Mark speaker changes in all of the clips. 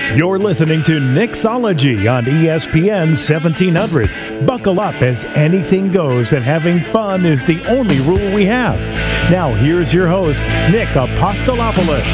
Speaker 1: You're listening to Nixology on ESPN 1700. Buckle up as anything goes and having fun is the only rule we have. Now here's your host, Nick Apostolopoulos.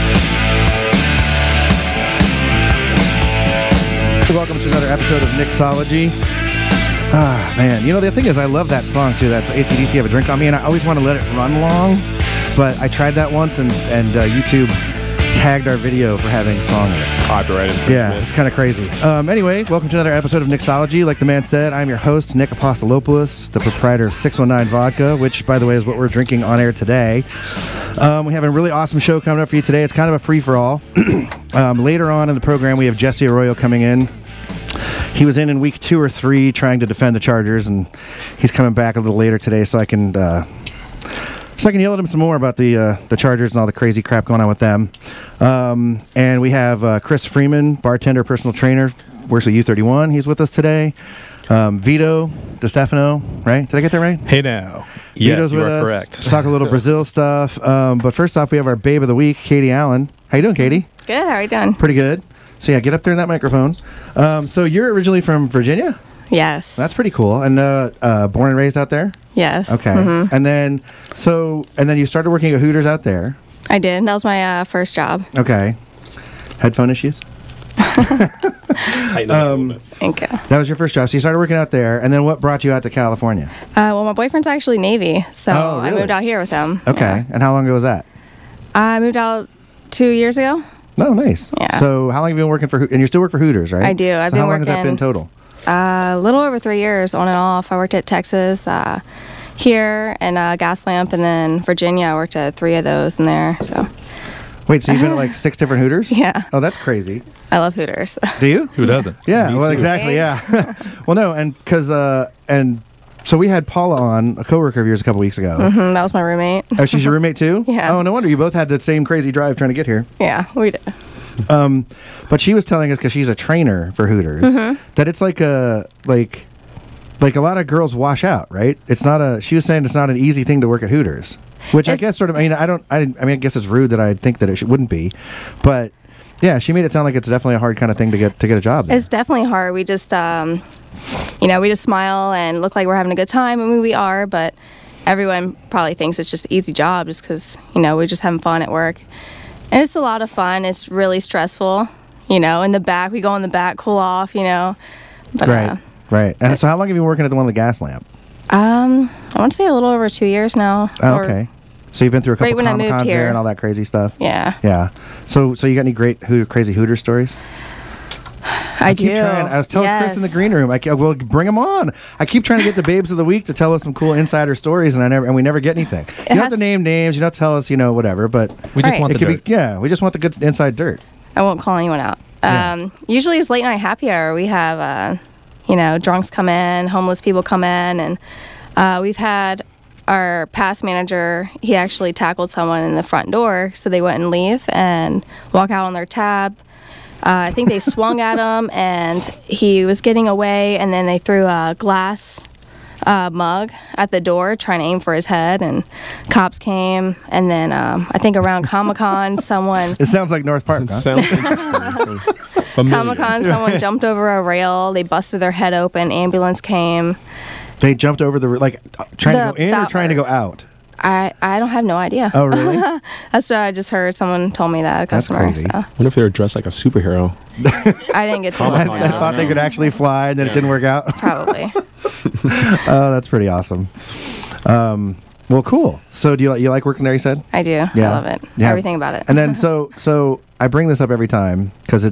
Speaker 2: Welcome to another episode of Nixology. Ah, man. You know, the thing is, I love that song, too. That's AC/DC, Have a Drink on Me, and I always want to let it run long, but I tried that once, and YouTube tagged our video for having a song in it.
Speaker 3: Copyright infringement.
Speaker 2: Yeah, it's kind of crazy. Anyway, welcome to another episode of Nixology. Like the man said, I'm your host, Nick Apostolopoulos, the proprietor of 619 Vodka, which, by the way, is what we're drinking on air today. We have a really awesome show coming up for you today. It's kind of a free-for-all. Later on in the program, we have Jesse Arroyo coming in. He was in week 2 or 3 trying to defend the Chargers, and he's coming back a little later today so I can yell at him some more about the Chargers and all the crazy crap going on with them. And we have Chris Freeman, bartender, personal trainer, works at U31. He's with us today. Vito DeStefano, right? Did I get that right?
Speaker 3: Hey now.
Speaker 2: Vito's
Speaker 3: Yes, you
Speaker 2: with
Speaker 3: are
Speaker 2: us.
Speaker 3: correct.
Speaker 2: Let's talk a little Brazil stuff. But first off, we have our babe of the week, Katie Allen. How you doing, Katie?
Speaker 4: Good. How are you doing?
Speaker 2: Pretty good. So yeah, get up there in that microphone. So you're originally from Virginia?
Speaker 4: Yes.
Speaker 2: That's pretty cool. And born and raised out there?
Speaker 4: Yes.
Speaker 2: Okay.
Speaker 4: Mm-hmm.
Speaker 2: And then you started working at Hooters out there.
Speaker 4: I did. That was my first job.
Speaker 2: Okay. Headphone issues?
Speaker 3: Tighten it up a little bit.
Speaker 4: Thank you.
Speaker 2: That was your first job. So you started working out there, and then what brought you out to California?
Speaker 4: Well, my boyfriend's actually Navy, so
Speaker 2: Oh,
Speaker 4: I
Speaker 2: really?
Speaker 4: moved out here with him.
Speaker 2: Okay.
Speaker 4: Yeah.
Speaker 2: And how long ago was that?
Speaker 4: I moved out 2 years ago.
Speaker 2: Oh, nice.
Speaker 4: Yeah.
Speaker 2: So how long have you been working for and you still work for Hooters, right?
Speaker 4: I do. I've
Speaker 2: so
Speaker 4: been
Speaker 2: how long has that
Speaker 4: working-
Speaker 2: been total?
Speaker 4: A little over 3 years, on and off. I worked at Texas, here, and Gaslamp, and then Virginia. I worked at 3 of those in there. So
Speaker 2: Wait, so you've been at like 6 different Hooters?
Speaker 4: Yeah.
Speaker 2: Oh, that's crazy.
Speaker 4: I love Hooters.
Speaker 2: Do you?
Speaker 3: Who doesn't?
Speaker 2: Yeah,
Speaker 3: Me
Speaker 2: well,
Speaker 3: too.
Speaker 2: exactly,
Speaker 4: Right?
Speaker 2: yeah. Well, no, and because, so we had Paula on, a coworker of yours, a couple weeks ago.
Speaker 4: That was my roommate.
Speaker 2: Oh, she's your roommate too?
Speaker 4: Yeah.
Speaker 2: Oh, no wonder. You both had the same crazy drive trying to get here.
Speaker 4: Yeah, we did.
Speaker 2: But she was telling us, because she's a trainer for Hooters, that it's like a lot of girls wash out, right? She was saying it's not an easy thing to work at Hooters, which I guess sort of, I guess it's rude that I think that it wouldn't be, but yeah, she made it sound like it's definitely a hard kind of thing to get a job there.
Speaker 4: It's definitely hard. We just, we just smile and look like we're having a good time. I mean, we are, but everyone probably thinks it's just an easy job just because, we're just having fun at work. And it's a lot of fun. It's really stressful, in the back. We go in the back, cool off, But,
Speaker 2: Right. And so how long have you been working at the one with the gas lamp?
Speaker 4: I want to say a little over 2 years now.
Speaker 2: Oh, okay. So you've been through a couple
Speaker 4: right when I
Speaker 2: Comic
Speaker 4: moved
Speaker 2: Cons there
Speaker 4: here.
Speaker 2: and all that crazy stuff?
Speaker 4: Yeah.
Speaker 2: Yeah. So you got any great crazy Hooter stories?
Speaker 4: I do.
Speaker 2: Keep trying. I was telling Chris in the
Speaker 4: Yes.
Speaker 2: green room, well, bring them on. I keep trying to get the babes of the week to tell us some cool insider stories, and we never get anything. You don't have to name names. You don't have to tell us, whatever. But
Speaker 3: We just
Speaker 4: Right.
Speaker 3: want
Speaker 2: it
Speaker 3: the
Speaker 2: could
Speaker 3: dirt.
Speaker 2: be, we just want the good inside dirt.
Speaker 4: I won't call anyone out.
Speaker 2: Yeah.
Speaker 4: Usually it's late night happy hour. We have, drunks come in, homeless people come in, and we've had our past manager, he actually tackled someone in the front door, so they wouldn't leave and walk out on their tab. I think they swung at him, and he was getting away, and then they threw a glass mug at the door trying to aim for his head, and cops came, and then I think around Comic-Con, someone...
Speaker 2: It sounds like North Park, huh?
Speaker 3: Sounds interesting. So familiar.
Speaker 4: Comic-Con, someone jumped over a rail. They busted their head open. Ambulance came.
Speaker 2: They jumped over trying to
Speaker 4: The
Speaker 2: go in or trying to go out?
Speaker 4: I don't have no idea.
Speaker 2: Oh, really?
Speaker 4: That's what I just heard. Someone told me that, a
Speaker 2: That's
Speaker 4: customer.
Speaker 2: crazy.
Speaker 4: So
Speaker 3: What if they were dressed like a superhero?
Speaker 4: I didn't get to
Speaker 3: Comic-Con,
Speaker 4: look
Speaker 2: I
Speaker 4: now.
Speaker 2: thought they could actually fly, and then it didn't work out.
Speaker 4: Probably.
Speaker 2: Oh, that's pretty awesome. Well, cool. So do you like working there, you said?
Speaker 4: I do.
Speaker 2: Yeah.
Speaker 4: I love it.
Speaker 2: Yeah.
Speaker 4: Everything about it.
Speaker 2: And then so I bring this up every time because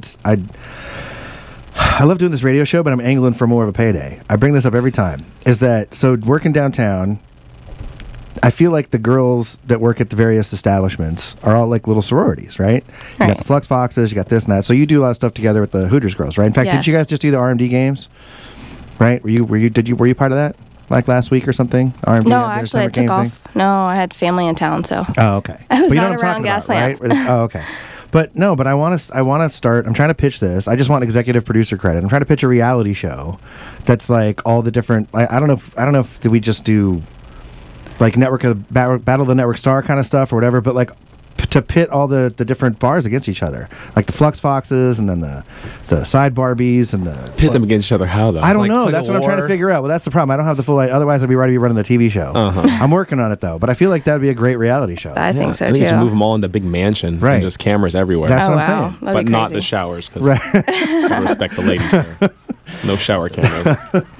Speaker 2: I love doing this radio show, but I'm angling for more of a payday. I bring this up every time. Is that so? Working downtown, I feel like the girls that work at the various establishments are all like little sororities, right? You got
Speaker 4: Right.
Speaker 2: the Flux Foxes, you got this and that. So you do a lot of stuff together with the Hooters girls, right? In fact, did
Speaker 4: Yes.
Speaker 2: you guys just do the RMD games? Right? Were you part of that? Like last week or something? RMD
Speaker 4: no,
Speaker 2: had their
Speaker 4: actually, I
Speaker 2: summer
Speaker 4: took
Speaker 2: camp
Speaker 4: off.
Speaker 2: thing?
Speaker 4: No, I had family in town, so.
Speaker 2: Oh, okay.
Speaker 4: I was
Speaker 2: But you know
Speaker 4: not
Speaker 2: what I'm
Speaker 4: around
Speaker 2: talking about,
Speaker 4: Gaslamp.
Speaker 2: right? Oh, okay. But no, I want to start. I'm trying to pitch this. I just want executive producer credit. I'm trying to pitch a reality show that's like all the different. I don't know if we just do like network of Battle of the Network Star kind of stuff or whatever. But like to pit all the different bars against each other, like the Flux Foxes and then the Side Barbies and the
Speaker 3: Pit them against each other. How though?
Speaker 2: I don't know.
Speaker 5: like
Speaker 2: That's
Speaker 5: a
Speaker 2: what I'm trying to
Speaker 5: war?
Speaker 2: figure out. Well, that's the problem. I don't have the full. Otherwise, I'd be ready to be running the TV show. I'm working on it though, but I feel like that'd be a great reality show.
Speaker 4: I think so
Speaker 3: I think
Speaker 4: too.
Speaker 3: you should move them all into a big mansion.
Speaker 2: Right.
Speaker 3: And just cameras everywhere.
Speaker 2: That's
Speaker 4: Oh
Speaker 2: what I'm
Speaker 4: wow,
Speaker 2: saying.
Speaker 4: that'd
Speaker 3: but
Speaker 4: be
Speaker 3: not
Speaker 4: crazy.
Speaker 3: the showers because
Speaker 2: Right.
Speaker 3: I respect the ladies there. No shower cameras.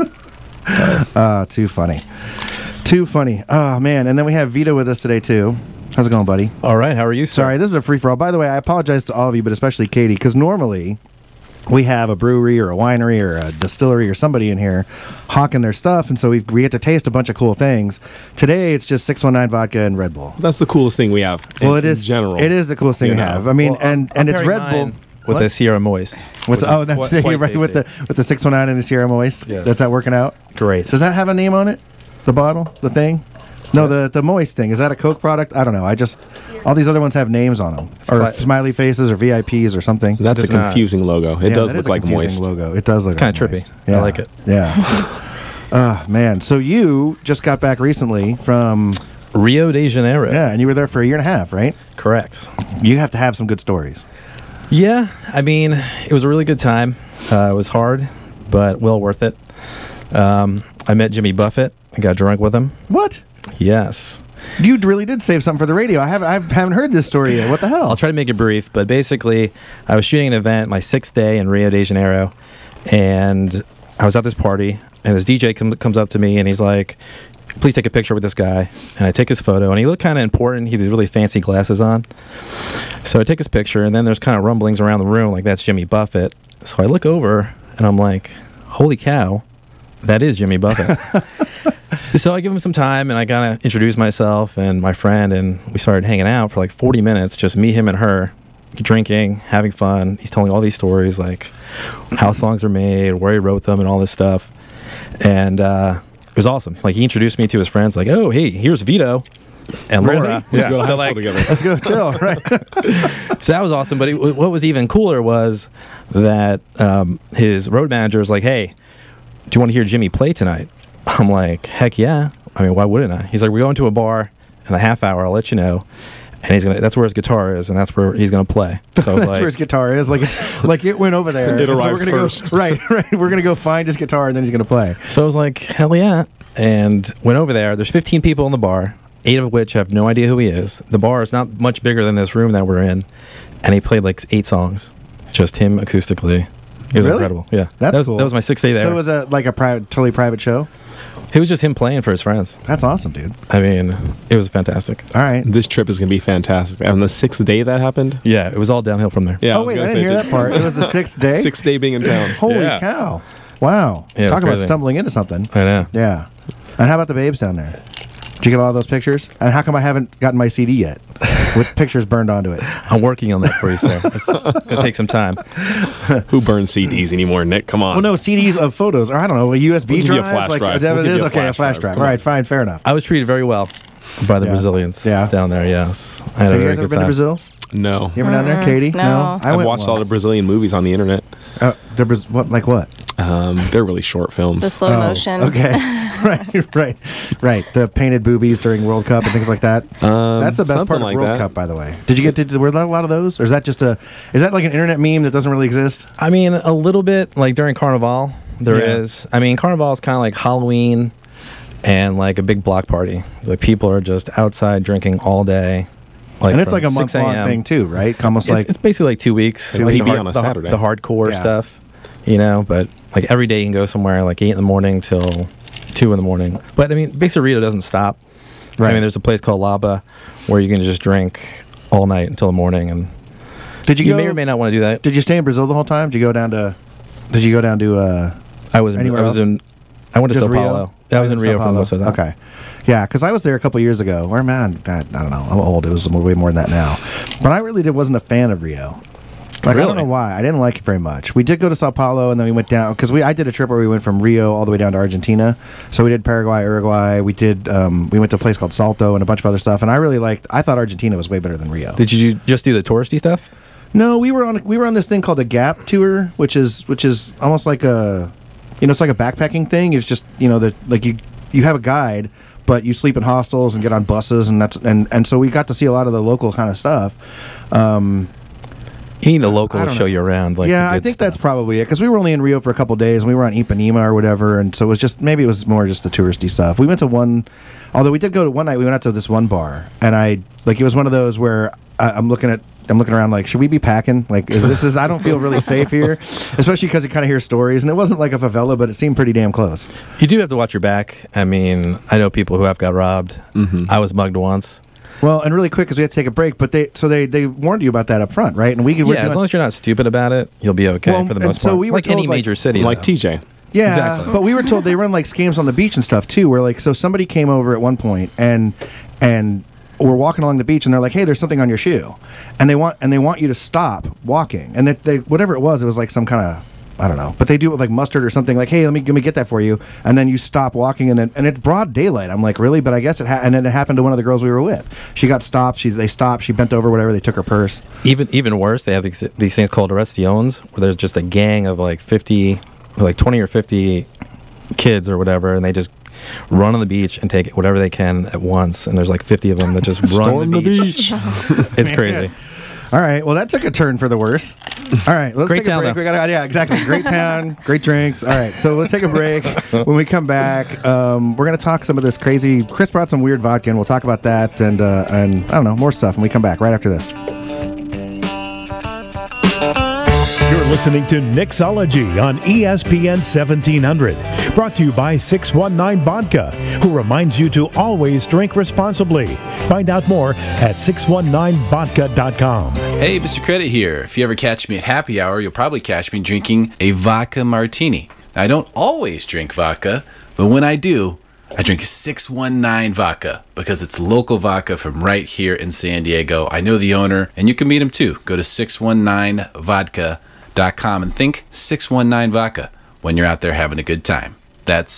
Speaker 2: Too funny. Too funny. Oh man! And then we have Vito with us today too. How's it going, buddy?
Speaker 5: All right, how are you, sir?
Speaker 2: Sorry, this is a free for all. By the way, I apologize to all of you, but especially Katie, because normally we have a brewery or a winery or a distillery or somebody in here hawking their stuff, and so we get to taste a bunch of cool things. Today, it's just 619 vodka and Red Bull.
Speaker 3: That's the coolest thing we have.
Speaker 2: Well, it
Speaker 3: in
Speaker 2: is
Speaker 3: general.
Speaker 2: It is the coolest thing
Speaker 3: You
Speaker 2: we
Speaker 3: know.
Speaker 2: have. I mean,
Speaker 5: Well,
Speaker 2: and
Speaker 5: I'm
Speaker 2: it's
Speaker 5: pairing
Speaker 2: Red Bull
Speaker 5: mine with the Sierra Moist.
Speaker 2: What's, oh, that's
Speaker 5: Quite
Speaker 2: you're right with
Speaker 5: tasty.
Speaker 2: the 619 and the Sierra Moist.
Speaker 5: Yes.
Speaker 2: That's that working out.
Speaker 5: Great.
Speaker 2: Does that have a name on it? The bottle, the thing. No, the Moist thing. Is that a Coke product? I don't know. All these other ones have names on them, or
Speaker 5: quite-
Speaker 2: smiley faces, or VIPs, or something.
Speaker 3: That's a
Speaker 5: It's not.
Speaker 3: confusing logo. It
Speaker 2: Yeah,
Speaker 3: does
Speaker 2: that is
Speaker 3: look like
Speaker 2: a confusing
Speaker 3: moist.
Speaker 2: logo. It does look
Speaker 5: It's kinda
Speaker 2: like
Speaker 5: trippy.
Speaker 2: moist.
Speaker 5: I like it.
Speaker 2: Yeah. Man. So you just got back recently from
Speaker 5: Rio de Janeiro.
Speaker 2: and you were there for a year and a half, right?
Speaker 5: Correct.
Speaker 2: You have to have some good stories.
Speaker 5: Yeah, I mean, it was a really good time. It was hard, but well worth it. I met Jimmy Buffett. I got drunk with him.
Speaker 2: What?
Speaker 5: Yes.
Speaker 2: You really did save something for the radio. I haven't heard this story yet. What the hell?
Speaker 5: I'll try to make it brief, but basically, I was shooting an event, my 6th day in Rio de Janeiro, and I was at this party, and this DJ comes up to me, and he's like, please take a picture with this guy. And I take his photo, and he looked kind of important. He had these really fancy glasses on. So I take his picture, and then there's kind of rumblings around the room, like that's Jimmy Buffett. So I look over, and I'm like, holy cow, that is Jimmy Buffett. So I give him some time, and I kind of introduce myself and my friend, and we started hanging out for like 40 minutes, just me, him, and her, drinking, having fun. He's telling all these stories, like how songs are made, where he wrote them, and all this stuff. And it was awesome. Like, he introduced me to his friends, like, oh, hey, here's Vito and
Speaker 2: Really?
Speaker 5: Laura.
Speaker 3: We used to go to
Speaker 5: So,
Speaker 3: high
Speaker 5: like,
Speaker 3: school together.
Speaker 2: Let's go chill, right?
Speaker 5: so that was awesome. But what was even cooler was that his road manager was like, hey, do you want to hear Jimmy play tonight? I'm like, heck yeah. I mean, why wouldn't I? He's like, we're going to a bar in a half hour. I'll let you know. And that's where his guitar is, and that's where he's gonna play. So I was
Speaker 2: That's
Speaker 5: like,
Speaker 2: where his guitar is. Like it went over there.
Speaker 3: It
Speaker 2: So
Speaker 3: arrives
Speaker 2: we're gonna
Speaker 3: first.
Speaker 2: Go, right. We're gonna go find his guitar, and then he's gonna play.
Speaker 5: so I was like, hell yeah. And went over there. There's 15 people in the bar, 8 of which have no idea who he is. The bar is not much bigger than this room that we're in, and he played like 8 songs, just him acoustically. It was
Speaker 2: Really?
Speaker 5: incredible. Yeah,
Speaker 2: That's
Speaker 5: that was,
Speaker 2: cool.
Speaker 5: That was my 6th day there.
Speaker 2: So it was like a totally private show.
Speaker 5: It was just him playing for his friends.
Speaker 2: That's awesome, dude.
Speaker 5: I mean, it was fantastic.
Speaker 2: All right.
Speaker 3: This trip is going to be fantastic. On the 6th day that happened?
Speaker 5: Yeah, it was all downhill from there.
Speaker 3: Yeah.
Speaker 2: Oh wait, I didn't hear that part. It was the 6th day.
Speaker 3: 6th day being in town.
Speaker 2: Holy
Speaker 5: Yeah.
Speaker 2: cow! Wow.
Speaker 5: Yeah, it was
Speaker 2: Talk about
Speaker 5: crazy.
Speaker 2: stumbling into something.
Speaker 5: I know.
Speaker 2: Yeah. And how about the babes down there? Did you get all those pictures? And how come I haven't gotten my CD yet with pictures burned onto it?
Speaker 5: I'm working on that for you, sir. It's gonna take some time.
Speaker 3: Who burns CDs anymore, Nick? Come on.
Speaker 2: Well, no, CDs of photos, or I don't know, a USB
Speaker 3: We'll give you a
Speaker 2: drive.
Speaker 3: flash drive.
Speaker 2: Is that
Speaker 3: We'll
Speaker 2: what it
Speaker 3: give
Speaker 2: is?
Speaker 3: you a
Speaker 2: Okay, a
Speaker 3: flash
Speaker 2: flash
Speaker 3: drive.
Speaker 2: drive.
Speaker 3: Come
Speaker 2: All
Speaker 3: on.
Speaker 2: right, fine, fair enough.
Speaker 5: I was treated very well by the
Speaker 2: Yeah.
Speaker 5: Brazilians
Speaker 2: Yeah.
Speaker 5: down there. Yes, I had
Speaker 2: Have
Speaker 5: a
Speaker 2: you
Speaker 5: very
Speaker 2: guys ever
Speaker 5: good
Speaker 2: been to
Speaker 5: time.
Speaker 2: Brazil?
Speaker 3: No.
Speaker 2: You ever down there, Katie?
Speaker 4: No.
Speaker 2: I
Speaker 3: I've
Speaker 2: went
Speaker 3: watched all the
Speaker 2: once.
Speaker 3: Brazilian movies on the internet.
Speaker 2: What? Like what?
Speaker 3: They're really short films.
Speaker 4: The slow motion.
Speaker 2: Okay, right. The painted boobies during World Cup and things like that. That's the best
Speaker 3: something
Speaker 2: part of
Speaker 3: like
Speaker 2: World
Speaker 3: that.
Speaker 2: Cup, by the way. Did you get to? Were there a lot of those, or is that just Is that like an internet meme that doesn't really exist?
Speaker 5: I mean, a little bit like during Carnival, there
Speaker 2: Yeah.
Speaker 5: is. I mean, Carnival is kind of like Halloween and like a big block party. Like, people are just outside drinking all day. Like,
Speaker 2: And it's
Speaker 5: from
Speaker 2: like a
Speaker 5: 6
Speaker 2: month-long
Speaker 5: a.m.
Speaker 2: thing too, right? Almost
Speaker 5: It's,
Speaker 2: like
Speaker 5: it's basically like 2 weeks.
Speaker 3: Like
Speaker 5: Like
Speaker 3: TV
Speaker 5: the
Speaker 3: on a Saturday.
Speaker 5: The hardcore
Speaker 2: Yeah.
Speaker 5: stuff, you know. But like every day you can go somewhere like 8 in the morning till 2 in the morning. But I mean, Big Cerrito doesn't stop.
Speaker 2: Right.
Speaker 5: I mean, there's a place called Laba where you can just drink all night until the morning, and
Speaker 2: Did you
Speaker 5: you
Speaker 2: go,
Speaker 5: may or may not want to do that.
Speaker 2: Did you stay in Brazil the whole time? Did you go down to? Did you go down to?
Speaker 5: I was
Speaker 2: Anywhere
Speaker 5: I was
Speaker 2: else?
Speaker 5: I went to
Speaker 2: Just
Speaker 5: Sao
Speaker 2: Rio?
Speaker 5: Paulo. Yeah, I was in
Speaker 2: Sao
Speaker 5: Rio for
Speaker 2: Paulo.
Speaker 5: most of that.
Speaker 2: Okay. Yeah, because I was there a couple years ago. Or man, I don't know. I'm old. It was way more than that now. But I really wasn't a fan of Rio. Like, I don't
Speaker 5: Really?
Speaker 2: know why. I didn't like it very much. We did go to Sao Paulo, and then we went down because I did a trip where we went from Rio all the way down to Argentina. So we did Paraguay, Uruguay. We did. We went to a place called Salto and a bunch of other stuff. And I really liked. I thought Argentina was way better than Rio.
Speaker 5: Did you just do the touristy stuff?
Speaker 2: No, we were on this thing called the Gap tour, which is almost like a, it's like a backpacking thing. It's just like you have a guide, but you sleep in hostels and get on buses, and so we got to see a lot of the local kind of stuff.
Speaker 5: You need a local
Speaker 2: I
Speaker 5: to
Speaker 2: don't
Speaker 5: show
Speaker 2: know.
Speaker 5: you around. Like
Speaker 2: Yeah,
Speaker 5: the
Speaker 2: I
Speaker 5: good
Speaker 2: think
Speaker 5: stuff.
Speaker 2: that's probably it, because we were only in Rio for a couple days, and we were on Ipanema or whatever, and so it was just, maybe it was more just the touristy stuff. We went to one, although we did go to one night, we went out to this one bar, and it was one of those where I'm looking around like, should we be packing? Like, I don't feel really safe here, especially because you kind of hear stories, and it wasn't like a favela, but it seemed pretty damn close.
Speaker 5: You do have to watch your back. I mean, I know people who have got robbed. I was mugged once.
Speaker 2: Well, and really quick, because we had to take a break, but they warned you about that up front, right? And we could
Speaker 5: Yeah, as long as you're not stupid about it, you'll be okay
Speaker 2: Well,
Speaker 5: for the
Speaker 2: and
Speaker 5: most
Speaker 2: so
Speaker 5: part.
Speaker 2: we were
Speaker 5: like any
Speaker 2: told, like-
Speaker 5: major city.
Speaker 3: Like
Speaker 5: though.
Speaker 3: TJ.
Speaker 2: Yeah,
Speaker 5: Exactly.
Speaker 2: but we were told they run like scams on the beach and stuff too. Where like, so somebody came over at one point and we're walking along the beach and they're like, "Hey, there's something on your shoe," and they want you to stop walking. And they whatever it was like some kind of, I don't know, but they do it with like mustard or something. Like, "Hey, let me get that for you," and then you stop walking, and it's broad daylight. I'm like, really? But I guess and then it happened to one of the girls we were with. She got stopped. They stopped. She bent over, whatever. They took her purse.
Speaker 5: Even worse, they have these things called arrestiones, where there's just a gang of like 20 or 50 kids or whatever, and they just run on the beach and take whatever they can at once. And there's like 50 of them that just run
Speaker 3: Storm
Speaker 5: the
Speaker 3: the
Speaker 5: beach. It's crazy.
Speaker 2: All right. Well, that took a turn for the worse. All right. Let's
Speaker 5: Great
Speaker 2: take a
Speaker 5: town,
Speaker 2: break.
Speaker 5: though.
Speaker 2: Yeah, exactly. Great town. Great drinks. All right. So let's take a break. When we come back, we're going to talk some of this crazy. Chris brought some weird vodka, and we'll talk about that and I don't know, more stuff when we come back right after this.
Speaker 1: You're listening to Nixology on ESPN 1700. Brought to you by 619 Vodka, who reminds you to always drink responsibly. Find out more at 619vodka.com.
Speaker 6: Hey, Mr. Credit here. If you ever catch me at happy hour, you'll probably catch me drinking a vodka martini. Now, I don't always drink vodka, but when I do, I drink 619 Vodka because it's local vodka from right here in San Diego. I know the owner, and you can meet him too. Go to 619vodka.com and think 619 Vodka when you're out there having a good time. That's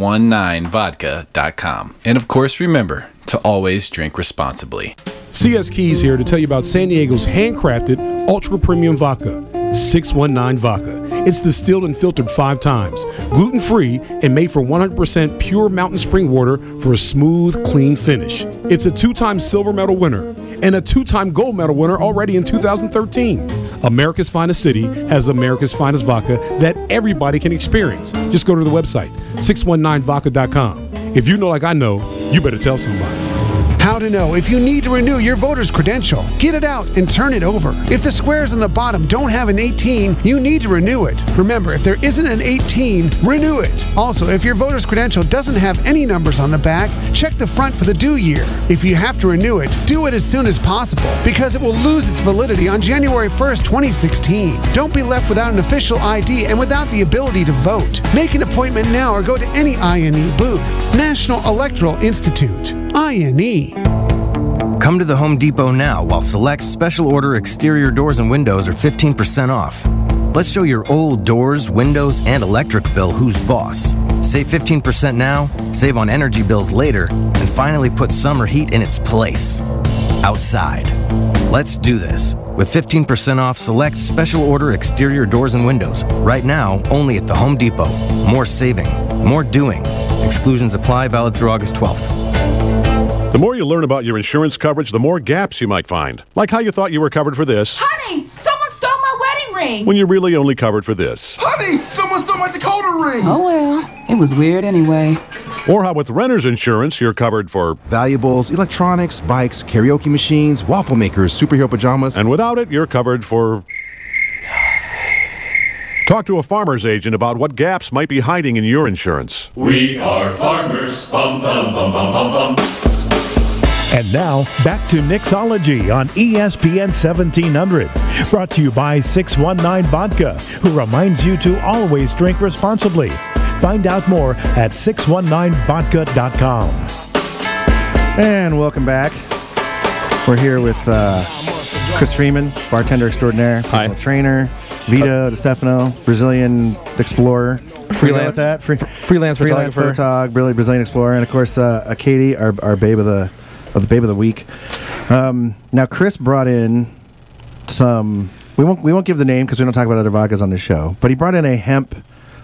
Speaker 6: 619vodka.com. And of course, remember to always drink responsibly.
Speaker 7: CS Keys here to tell you about San Diego's handcrafted ultra premium vodka, 619 Vodka. It's distilled and filtered 5 times, gluten-free, and made from 100% pure mountain spring water for a smooth, clean finish. It's a 2-time silver medal winner and a 2-time gold medal winner already in 2013. America's Finest City has America's Finest Vodka that everybody can experience. Just go to the website, 619vodka.com. If you know like I know, you better tell somebody.
Speaker 8: How to know if you need to renew your voter's credential. Get it out and turn it over. If the squares on the bottom don't have an 18, you need to renew it. Remember, if there isn't an 18, renew it. Also, if your voter's credential doesn't have any numbers on the back, check the front for the due year. If you have to renew it, do it as soon as possible because it will lose its validity on January 1st, 2016. Don't be left without an official ID and without the ability to vote. Make an appointment now or go to any INE booth. National Electoral Institute. INE.
Speaker 9: Come to the Home Depot now while select special order exterior doors and windows are 15% off. Let's show your old doors, windows, and electric bill who's boss. Save 15% now, save on energy bills later, and finally put summer heat in its place. Outside. Let's do this. With 15% off select special order exterior doors and windows. Right now, only at the Home Depot. More saving. More doing. Exclusions apply, valid through August 12th.
Speaker 10: The more you learn about your insurance coverage, the more gaps you might find. Like how you thought you were covered for this,
Speaker 11: Honey, someone stole my wedding ring.
Speaker 10: when you're really only covered for this.
Speaker 12: Honey, someone stole my Dakota ring.
Speaker 11: Oh well, it was weird anyway.
Speaker 10: Or how with renter's insurance, you're covered for
Speaker 12: Valuables, electronics, bikes, karaoke machines, waffle makers, superhero pajamas.
Speaker 10: and without it, you're covered for... Talk to a farmer's agent about what gaps might be hiding in your insurance.
Speaker 13: We are farmers. Bum, bum, bum, bum, bum, bum.
Speaker 1: And now, back to Nixology on ESPN 1700. Brought to you by 619 Vodka, who reminds you to always drink responsibly. Find out more at 619vodka.com.
Speaker 2: And welcome back. We're here with Chris Freeman, bartender extraordinaire, personal trainer, Vito DeStefano, Brazilian explorer,
Speaker 5: Freelance,
Speaker 2: that
Speaker 5: freelance photographer,
Speaker 2: Brazilian explorer, and of course Katie, our babe of the babe of the week. Now Chris brought in some. We won't give the name because we don't talk about other vodkas on this show. But he brought in a hemp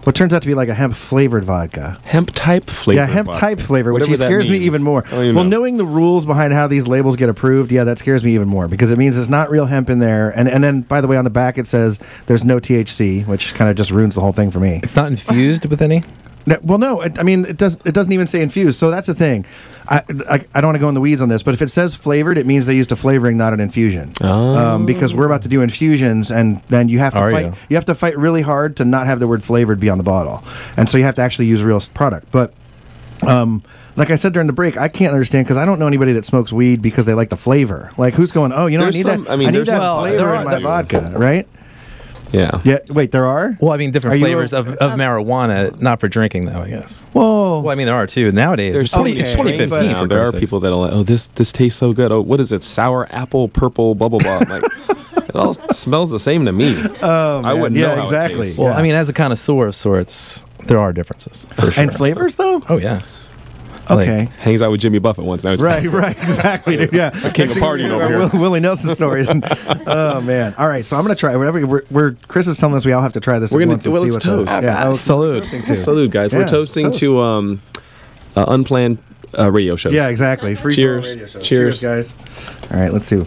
Speaker 2: what turns out to be like a hemp-flavored vodka.
Speaker 3: Hemp-type flavor.
Speaker 2: Yeah, hemp-type flavor, which
Speaker 3: Whatever that
Speaker 2: scares me
Speaker 3: means.
Speaker 2: even more.
Speaker 3: I don't even
Speaker 2: Well,
Speaker 3: know.
Speaker 2: knowing the rules behind how these labels get approved, yeah, that scares me even more because it means it's not real hemp in there. And then, by the way, on the back it says there's no THC, which kind of just ruins the whole thing for me.
Speaker 5: It's not infused with any?
Speaker 2: Well, no. I mean, it doesn't even say infused. So that's the thing. I don't want to go in the weeds on this, but if it says flavored, it means they used a flavoring, not an infusion. Because we're about to do infusions, and then you have to fight. You have to fight really hard to not have the word flavored be on the bottle, and so you have to actually use a real product. But like I said during the break, I can't understand because I don't know anybody that smokes weed because they like the flavor. Like, who's going? Oh, you know, I need that. I need that flavor in my vodka, right?
Speaker 3: Yeah.
Speaker 2: Yeah. Wait, there are?
Speaker 5: Well, I mean, different
Speaker 2: Are you
Speaker 5: flavors of marijuana, not for drinking, though, I guess.
Speaker 2: Whoa.
Speaker 5: Well, I mean, there are too. Nowadays,
Speaker 3: There's
Speaker 5: it's 2015.
Speaker 3: Now,
Speaker 5: For
Speaker 3: there are
Speaker 5: Christ's sakes.
Speaker 3: people that'll like, oh, this tastes so good. Oh, what is it? Sour apple, purple, bubble blah. Like, it all smells the same to me.
Speaker 2: Oh,
Speaker 3: I wouldn't know how it tastes.
Speaker 5: Well, I mean, as a connoisseur of sorts, there are differences for sure.
Speaker 2: And flavors, though?
Speaker 5: Oh yeah.
Speaker 2: Okay.
Speaker 3: Hangs out with Jimmy Buffett once. Now he's
Speaker 2: Right, exactly. Dude, yeah.
Speaker 3: King of partying over here.
Speaker 2: Willie Nelson stories. Oh man! All right, so I'm gonna try. We're Chris is telling us we all have to try this.
Speaker 3: We're
Speaker 2: at
Speaker 3: gonna
Speaker 2: once
Speaker 3: do.
Speaker 2: and
Speaker 3: Well,
Speaker 2: see
Speaker 3: let's
Speaker 2: what the-
Speaker 3: toast.
Speaker 2: Yeah,
Speaker 5: Salute.
Speaker 2: toasting too.
Speaker 3: Salute, guys.
Speaker 2: Yeah,
Speaker 3: We're toasting
Speaker 2: toast.
Speaker 3: to unplanned radio shows.
Speaker 2: Yeah, exactly. Free
Speaker 3: Cheers.
Speaker 2: for all radio shows.
Speaker 3: Cheers,
Speaker 2: guys. All right, let's see.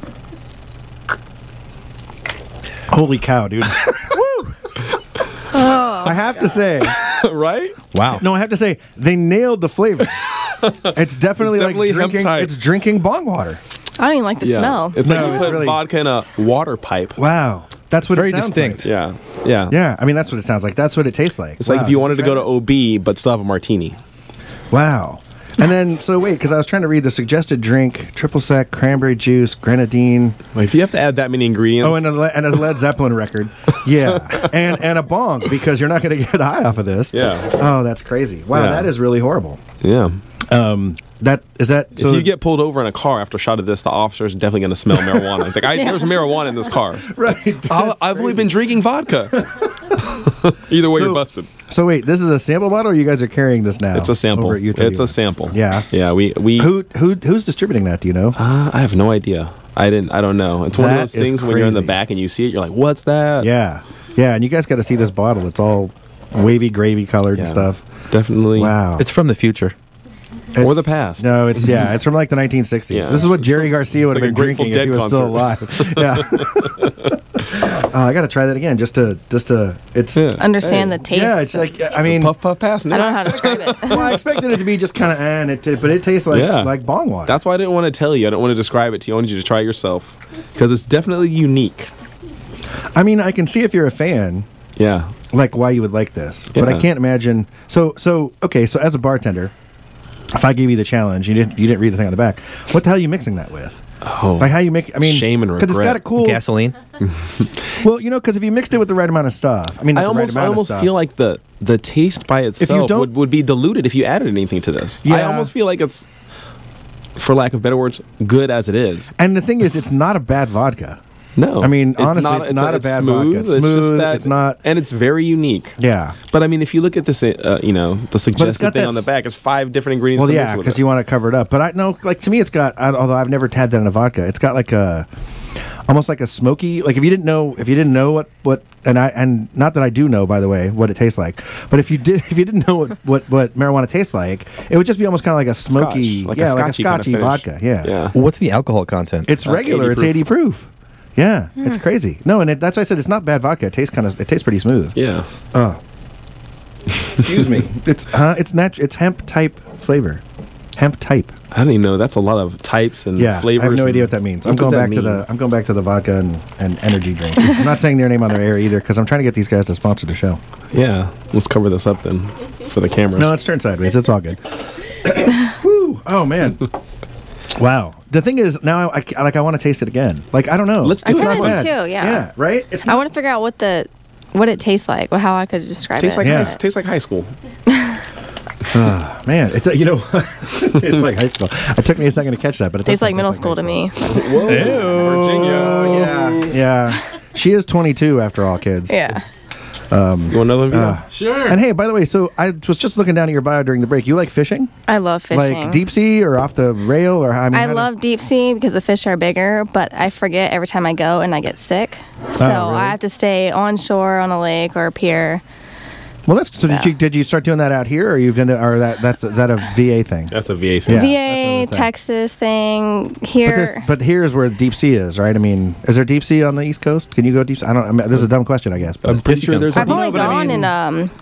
Speaker 2: Holy cow, dude! I have to say,
Speaker 3: right?
Speaker 5: Wow.
Speaker 2: No, I have to say they nailed the flavor. It's definitely,
Speaker 3: definitely
Speaker 2: like drinking.
Speaker 3: hemp-type.
Speaker 2: It's drinking bong water.
Speaker 4: I don't even like the smell.
Speaker 3: It's like
Speaker 2: No,
Speaker 3: you
Speaker 2: it's
Speaker 3: put
Speaker 2: really-
Speaker 3: vodka in a water pipe.
Speaker 2: Wow, that's what
Speaker 5: very
Speaker 2: it sounds
Speaker 5: distinct.
Speaker 3: Yeah. Yeah.
Speaker 2: Like. Yeah, I mean that's what it sounds like. That's what it tastes like.
Speaker 3: It's like
Speaker 2: Wow.
Speaker 3: if you wanted to go to OB but still have a martini.
Speaker 2: Wow. And then, so wait, because I was trying to read the suggested drink: triple sec, cranberry juice, grenadine.
Speaker 3: Like, if you have to add that many ingredients.
Speaker 2: Oh, and a Led Zeppelin record. Yeah, and a bong because you're not going to get high off of this.
Speaker 3: Yeah.
Speaker 2: Oh, that's crazy. Wow,
Speaker 3: Yeah.
Speaker 2: that is really horrible.
Speaker 3: Yeah.
Speaker 2: That is that. So
Speaker 3: if you get pulled over in a car after a shot of this, the officer's definitely going to smell marijuana. It's like, there's marijuana in this car.
Speaker 2: right,
Speaker 3: I've only been drinking vodka. Either way, you're busted.
Speaker 2: So wait, this is a sample bottle, or you guys are carrying this now?
Speaker 3: It's a sample.
Speaker 2: over at Youth
Speaker 3: It's a
Speaker 2: 31?
Speaker 3: sample.
Speaker 2: Yeah.
Speaker 3: Yeah. We.
Speaker 2: Who's distributing that? Do you know?
Speaker 3: I have no idea. I don't know. It's one of
Speaker 2: That
Speaker 3: those
Speaker 2: is
Speaker 3: things when you're in the
Speaker 2: crazy.
Speaker 3: back and you see it, you're like, what's that?
Speaker 2: Yeah, yeah, and you guys got to see this bottle. It's all wavy, gravy colored and
Speaker 3: Yeah.
Speaker 2: stuff.
Speaker 3: Definitely.
Speaker 2: Wow.
Speaker 5: It's from the future.
Speaker 3: Or the past.
Speaker 2: No, it's it's from like the 1960s.
Speaker 3: Yeah.
Speaker 2: This is what Jerry Garcia would
Speaker 3: It's
Speaker 2: have
Speaker 3: like a
Speaker 2: been
Speaker 3: Grateful
Speaker 2: drinking if he
Speaker 3: Dead
Speaker 2: was still
Speaker 3: concert.
Speaker 2: alive. Yeah. I got to try that again just to it's
Speaker 4: Understand the taste.
Speaker 2: yeah, it's like I mean
Speaker 3: Puff puff pass.
Speaker 4: I don't know how to describe it.
Speaker 2: well, I expected it to be just kind of but it tastes like bong water.
Speaker 3: That's why I didn't want to tell you. I don't want to describe it to you. I wanted you to try it yourself because it's definitely unique.
Speaker 2: I mean, I can see if you're a fan,
Speaker 3: Yeah.
Speaker 2: like why you would like this, but I
Speaker 3: Yeah.
Speaker 2: can't imagine. So okay, so as a bartender, if I gave you the challenge, you didn't read the thing on the back. What the hell are you mixing that with?
Speaker 3: Oh.
Speaker 2: Like how you make? I mean,
Speaker 3: Shame and
Speaker 2: because it's got a
Speaker 3: regret.
Speaker 2: cool
Speaker 5: Gasoline.
Speaker 2: Well, because if you mixed it with the right amount of stuff, I mean, not
Speaker 3: I
Speaker 2: the right
Speaker 3: almost
Speaker 2: amount of stuff.
Speaker 3: feel like the taste by itself
Speaker 2: don't-
Speaker 3: would be diluted if you added anything to this. I
Speaker 2: Yeah.
Speaker 3: almost feel like it's, for lack of better words, good as it is.
Speaker 2: And the thing is, it's not a bad vodka.
Speaker 3: No,
Speaker 2: I mean, honestly, it's not a bad
Speaker 3: smooth.
Speaker 2: vodka. It's
Speaker 3: It's just
Speaker 2: smooth,
Speaker 3: that,
Speaker 2: it's not-
Speaker 3: and it's very unique.
Speaker 2: Yeah.
Speaker 3: But I mean, if you look at this, the suggested
Speaker 2: got
Speaker 3: thing
Speaker 2: that
Speaker 3: on the
Speaker 2: s-
Speaker 3: back is 5 different ingredients.
Speaker 2: Well,
Speaker 3: to
Speaker 2: yeah,
Speaker 3: mix with
Speaker 2: because
Speaker 3: it.
Speaker 2: you want to cover it up. But I know, like to me, it's got. Although I've never had that in a vodka, it's got like a, almost like a smoky. Like if you didn't know what, and not that I do know, by the way, what it tastes like. But if you didn't know what marijuana tastes like, it would just be almost kind of like a smoky,
Speaker 3: Scotch, like a
Speaker 2: like a
Speaker 3: scotchy kind of
Speaker 2: scotchy
Speaker 3: finish.
Speaker 2: vodka. Yeah.
Speaker 3: Yeah.
Speaker 5: What's the alcohol content?
Speaker 2: It's regular.
Speaker 3: 80
Speaker 2: It's 80 proof. Yeah, it's crazy. No, and that's why I said it's not bad vodka. It tastes pretty smooth.
Speaker 3: Yeah.
Speaker 2: Excuse me. It's It's hemp type flavor. Hemp type.
Speaker 3: I don't even know. That's a lot of types and
Speaker 2: Yeah,
Speaker 3: flavors.
Speaker 2: I have no
Speaker 3: and-
Speaker 2: idea what that means.
Speaker 3: What
Speaker 2: I'm
Speaker 3: does
Speaker 2: going
Speaker 3: that
Speaker 2: back to
Speaker 3: mean?
Speaker 2: the vodka and energy drink. I'm not saying their name on their air either because I'm trying to get these guys to sponsor the show.
Speaker 3: Yeah. Let's cover this up then for the cameras.
Speaker 2: No, it's turned sideways. It's all good. Woo! Oh man. Wow. The thing is, now I want to taste it again. Like I don't know.
Speaker 3: Let's do
Speaker 2: It's
Speaker 3: it.
Speaker 2: not
Speaker 4: I
Speaker 2: bad.
Speaker 4: do too, yeah.
Speaker 2: Yeah. Right. It's
Speaker 4: I want to figure out what it tastes like, or how I could describe
Speaker 3: tastes
Speaker 4: it.
Speaker 3: like
Speaker 2: Yeah.
Speaker 3: tastes like high school.
Speaker 2: man. It's like high school. It took me a second to catch that, but it
Speaker 4: Tastes
Speaker 2: does
Speaker 4: like middle school to me.
Speaker 3: Whoa, Virginia.
Speaker 2: Yeah. She is 22 after all, kids.
Speaker 4: Yeah.
Speaker 3: You want another video?
Speaker 2: Sure. And hey, by the way, so I was just looking down at your bio during the break. You like fishing?
Speaker 4: I love fishing.
Speaker 2: Like deep sea or off the rail or how?
Speaker 4: I love deep sea because the fish are bigger, but I forget every time I go and I get sick. So
Speaker 2: really?
Speaker 4: I have to stay on shore on a lake or a pier
Speaker 2: Well, that's so. Did you start doing that out here, or you've done it, or is that a VA thing?
Speaker 3: That's a VA thing.
Speaker 2: Yeah,
Speaker 4: VA, Texas thing here.
Speaker 2: But here's where deep sea is, right? I mean, is there deep sea on the East Coast? Can you go deep sea? This is a dumb question, I guess. But
Speaker 3: I'm pretty sure there's.
Speaker 4: I've only gone in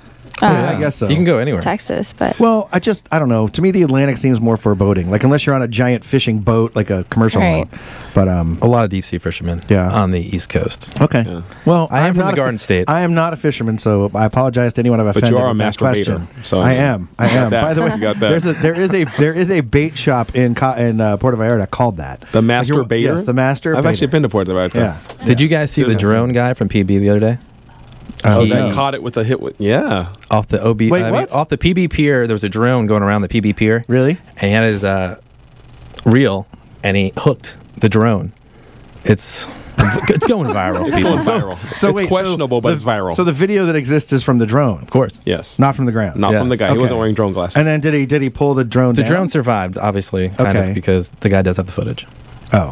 Speaker 2: I guess so.
Speaker 5: You can go anywhere.
Speaker 4: Texas, but
Speaker 2: well, I don't know. To me, the Atlantic seems more for boating. Like unless you're on a giant fishing boat, like a commercial boat. But
Speaker 5: a lot of deep sea fishermen. on the East Coast.
Speaker 2: Okay.
Speaker 5: Yeah.
Speaker 2: Well,
Speaker 5: I am from the Garden State.
Speaker 2: I am not a fisherman, so I apologize to anyone I've offended.
Speaker 3: But you are a
Speaker 2: with that
Speaker 3: master
Speaker 2: question.
Speaker 3: baiter. So
Speaker 2: I am. By the way,
Speaker 3: you got that.
Speaker 2: there is a bait shop in Puerto Vallarta called that.
Speaker 3: The Master Baiter.
Speaker 2: Yes, the Master.
Speaker 3: I've
Speaker 2: Baiter.
Speaker 3: actually been to Puerto Vallarta.
Speaker 2: Yeah.
Speaker 5: Did you guys see the drone guy from PB the other day?
Speaker 3: That caught it with a hit.
Speaker 5: Off the OB. Off the PB pier, there was a drone going around the PB pier.
Speaker 2: Really?
Speaker 5: And he had his reel, and he hooked the drone. It's going viral.
Speaker 3: It's going viral.
Speaker 2: So
Speaker 3: it's questionable, but it's viral.
Speaker 2: So the video that exists is from the drone,
Speaker 5: of course.
Speaker 3: Yes.
Speaker 2: Not from the ground.
Speaker 3: Not from the guy. He wasn't wearing drone glasses.
Speaker 2: And then did he pull the drone?
Speaker 5: The
Speaker 2: down?
Speaker 5: drone survived, obviously, kind of, because the guy does have the footage.
Speaker 2: Oh.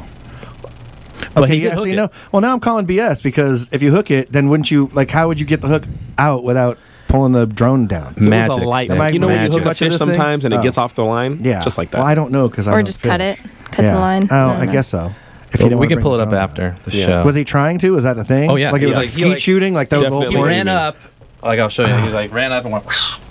Speaker 5: But
Speaker 2: Okay,
Speaker 5: he did hook it.
Speaker 2: no. Well, now I'm calling BS because if you hook it, then wouldn't you how would you get the hook out without pulling the drone down?
Speaker 3: It was a light. You know when you hook a fish sometimes and it gets off the line?
Speaker 2: Yeah.
Speaker 3: Just like that.
Speaker 2: Well, I don't know because I
Speaker 4: or
Speaker 2: don't
Speaker 4: just
Speaker 2: fish.
Speaker 4: cut the line.
Speaker 2: Oh, I guess so. If you didn't
Speaker 5: we
Speaker 2: wanna
Speaker 5: can
Speaker 2: bring
Speaker 5: pull
Speaker 2: the
Speaker 5: it up
Speaker 2: drone
Speaker 5: after
Speaker 2: out.
Speaker 5: the show.
Speaker 2: Was he trying to? Was that the thing?
Speaker 5: Oh, yeah.
Speaker 2: Like it
Speaker 5: He
Speaker 2: was
Speaker 5: was
Speaker 2: like
Speaker 5: like-
Speaker 2: skeet shooting? Like that was the whole
Speaker 3: Definitely.
Speaker 5: He
Speaker 2: point?
Speaker 5: ran up. Like, I'll show you. He ran up and went.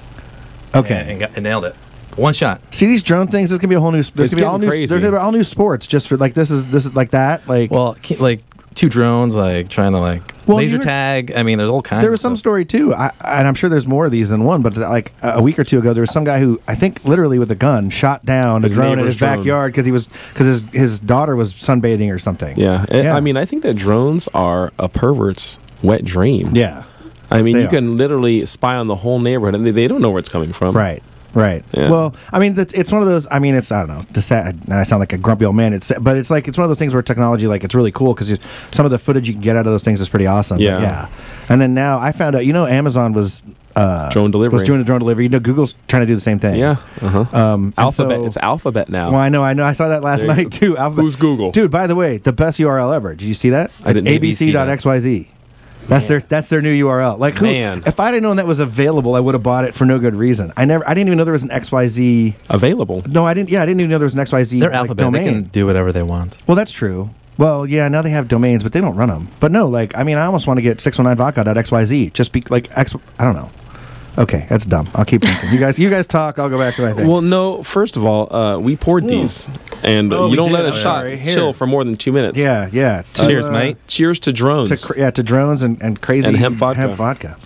Speaker 2: Okay.
Speaker 5: And nailed it. One shot.
Speaker 2: See these drone things? This can be a whole new. There's
Speaker 3: It's
Speaker 2: gonna be all
Speaker 3: getting
Speaker 2: new.
Speaker 3: crazy.
Speaker 2: There's all new sports just for this is like that. Like
Speaker 5: Like two drones, trying to laser tag. I mean, there's all kinds.
Speaker 2: there was
Speaker 5: of
Speaker 2: some
Speaker 5: stuff.
Speaker 2: story too, and I'm sure there's more of these than one. But like a week or two ago, there was some guy who I think literally with a gun shot down a
Speaker 3: His
Speaker 2: drone in
Speaker 3: neighbor's
Speaker 2: his
Speaker 3: drone.
Speaker 2: backyard because his daughter was sunbathing or something.
Speaker 3: Yeah. I mean, I think that drones are a pervert's wet dream.
Speaker 2: Yeah.
Speaker 3: I mean,
Speaker 2: They
Speaker 3: you
Speaker 2: are.
Speaker 3: can literally spy on the whole neighborhood, and they don't know where it's coming from.
Speaker 2: Right. Right.
Speaker 3: Yeah.
Speaker 2: Well, I mean, it's one of those. I mean, it's I don't know. I sound like a grumpy old man. But it's one of those things where technology, it's really cool because some of the footage you can get out of those things is pretty awesome.
Speaker 3: Yeah.
Speaker 2: But yeah. And then now I found out. Amazon was
Speaker 3: drone delivery.
Speaker 2: Was doing the drone delivery. Google's trying to do the same thing.
Speaker 3: Yeah. And
Speaker 2: Alphabet.
Speaker 3: it's Alphabet now.
Speaker 2: Well, I know. I saw that last night too. Alphabet.
Speaker 3: Who's Google?
Speaker 2: Dude, by the way, the best URL ever. Did you see that?
Speaker 3: I
Speaker 2: It's
Speaker 3: didn't.
Speaker 2: abc.xyz. That's their new URL.
Speaker 3: Man.
Speaker 2: If I'd have known that was available, I would have bought it for no good reason. I didn't even know there was an XYZ
Speaker 3: available.
Speaker 2: No, I didn't. Yeah, I didn't even know there was an XYZ.
Speaker 5: They're Alphabet.
Speaker 2: domain.
Speaker 5: They can do whatever they want.
Speaker 2: Well, that's true. Well, yeah, now they have domains, but they don't run them. But no, I almost want to get 619vodka.xyz. Just be I don't know. Okay, that's dumb. I'll keep thinking. You guys talk. I'll go back to my thing.
Speaker 3: Well, no. First of all, we poured these, and
Speaker 2: Oh,
Speaker 3: you
Speaker 2: we
Speaker 3: don't
Speaker 2: did.
Speaker 3: let a
Speaker 2: Oh,
Speaker 3: shot
Speaker 2: sorry.
Speaker 3: chill for more than 2 minutes.
Speaker 2: Yeah.
Speaker 5: Cheers, mate.
Speaker 3: Cheers to drones.
Speaker 2: To drones and crazy
Speaker 3: And hemp vodka.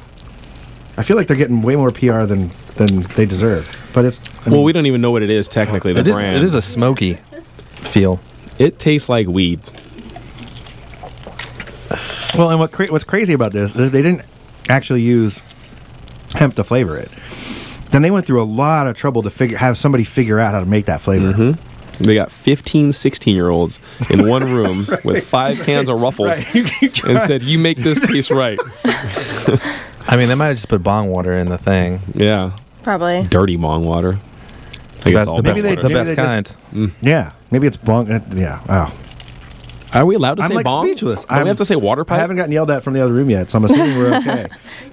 Speaker 2: I feel like they're getting way more PR than they deserve. But it's
Speaker 3: well, we don't even know what it is technically. The brand.
Speaker 5: It is a smoky feel.
Speaker 3: It tastes like weed.
Speaker 2: Well, and what's crazy about this is they didn't actually use hemp to flavor it. Then they went through a lot of trouble to have somebody figure out how to make that flavor.
Speaker 3: Mm-hmm. They got 15, 16-year-olds in one room with 5 cans of Ruffles and said, "You make this taste right."
Speaker 5: I mean, they might have just put bong water in the thing.
Speaker 3: Yeah.
Speaker 4: Probably.
Speaker 3: Dirty bong water. I guess all
Speaker 5: the
Speaker 3: bong water.
Speaker 5: best kind.
Speaker 2: Yeah, maybe it's bong. Yeah. Oh.
Speaker 3: Are we allowed to
Speaker 2: I'm
Speaker 3: say bong?
Speaker 2: speechless.
Speaker 3: Do we have to say water pipe?
Speaker 2: I haven't gotten yelled at from the other room yet, so I'm assuming we're okay.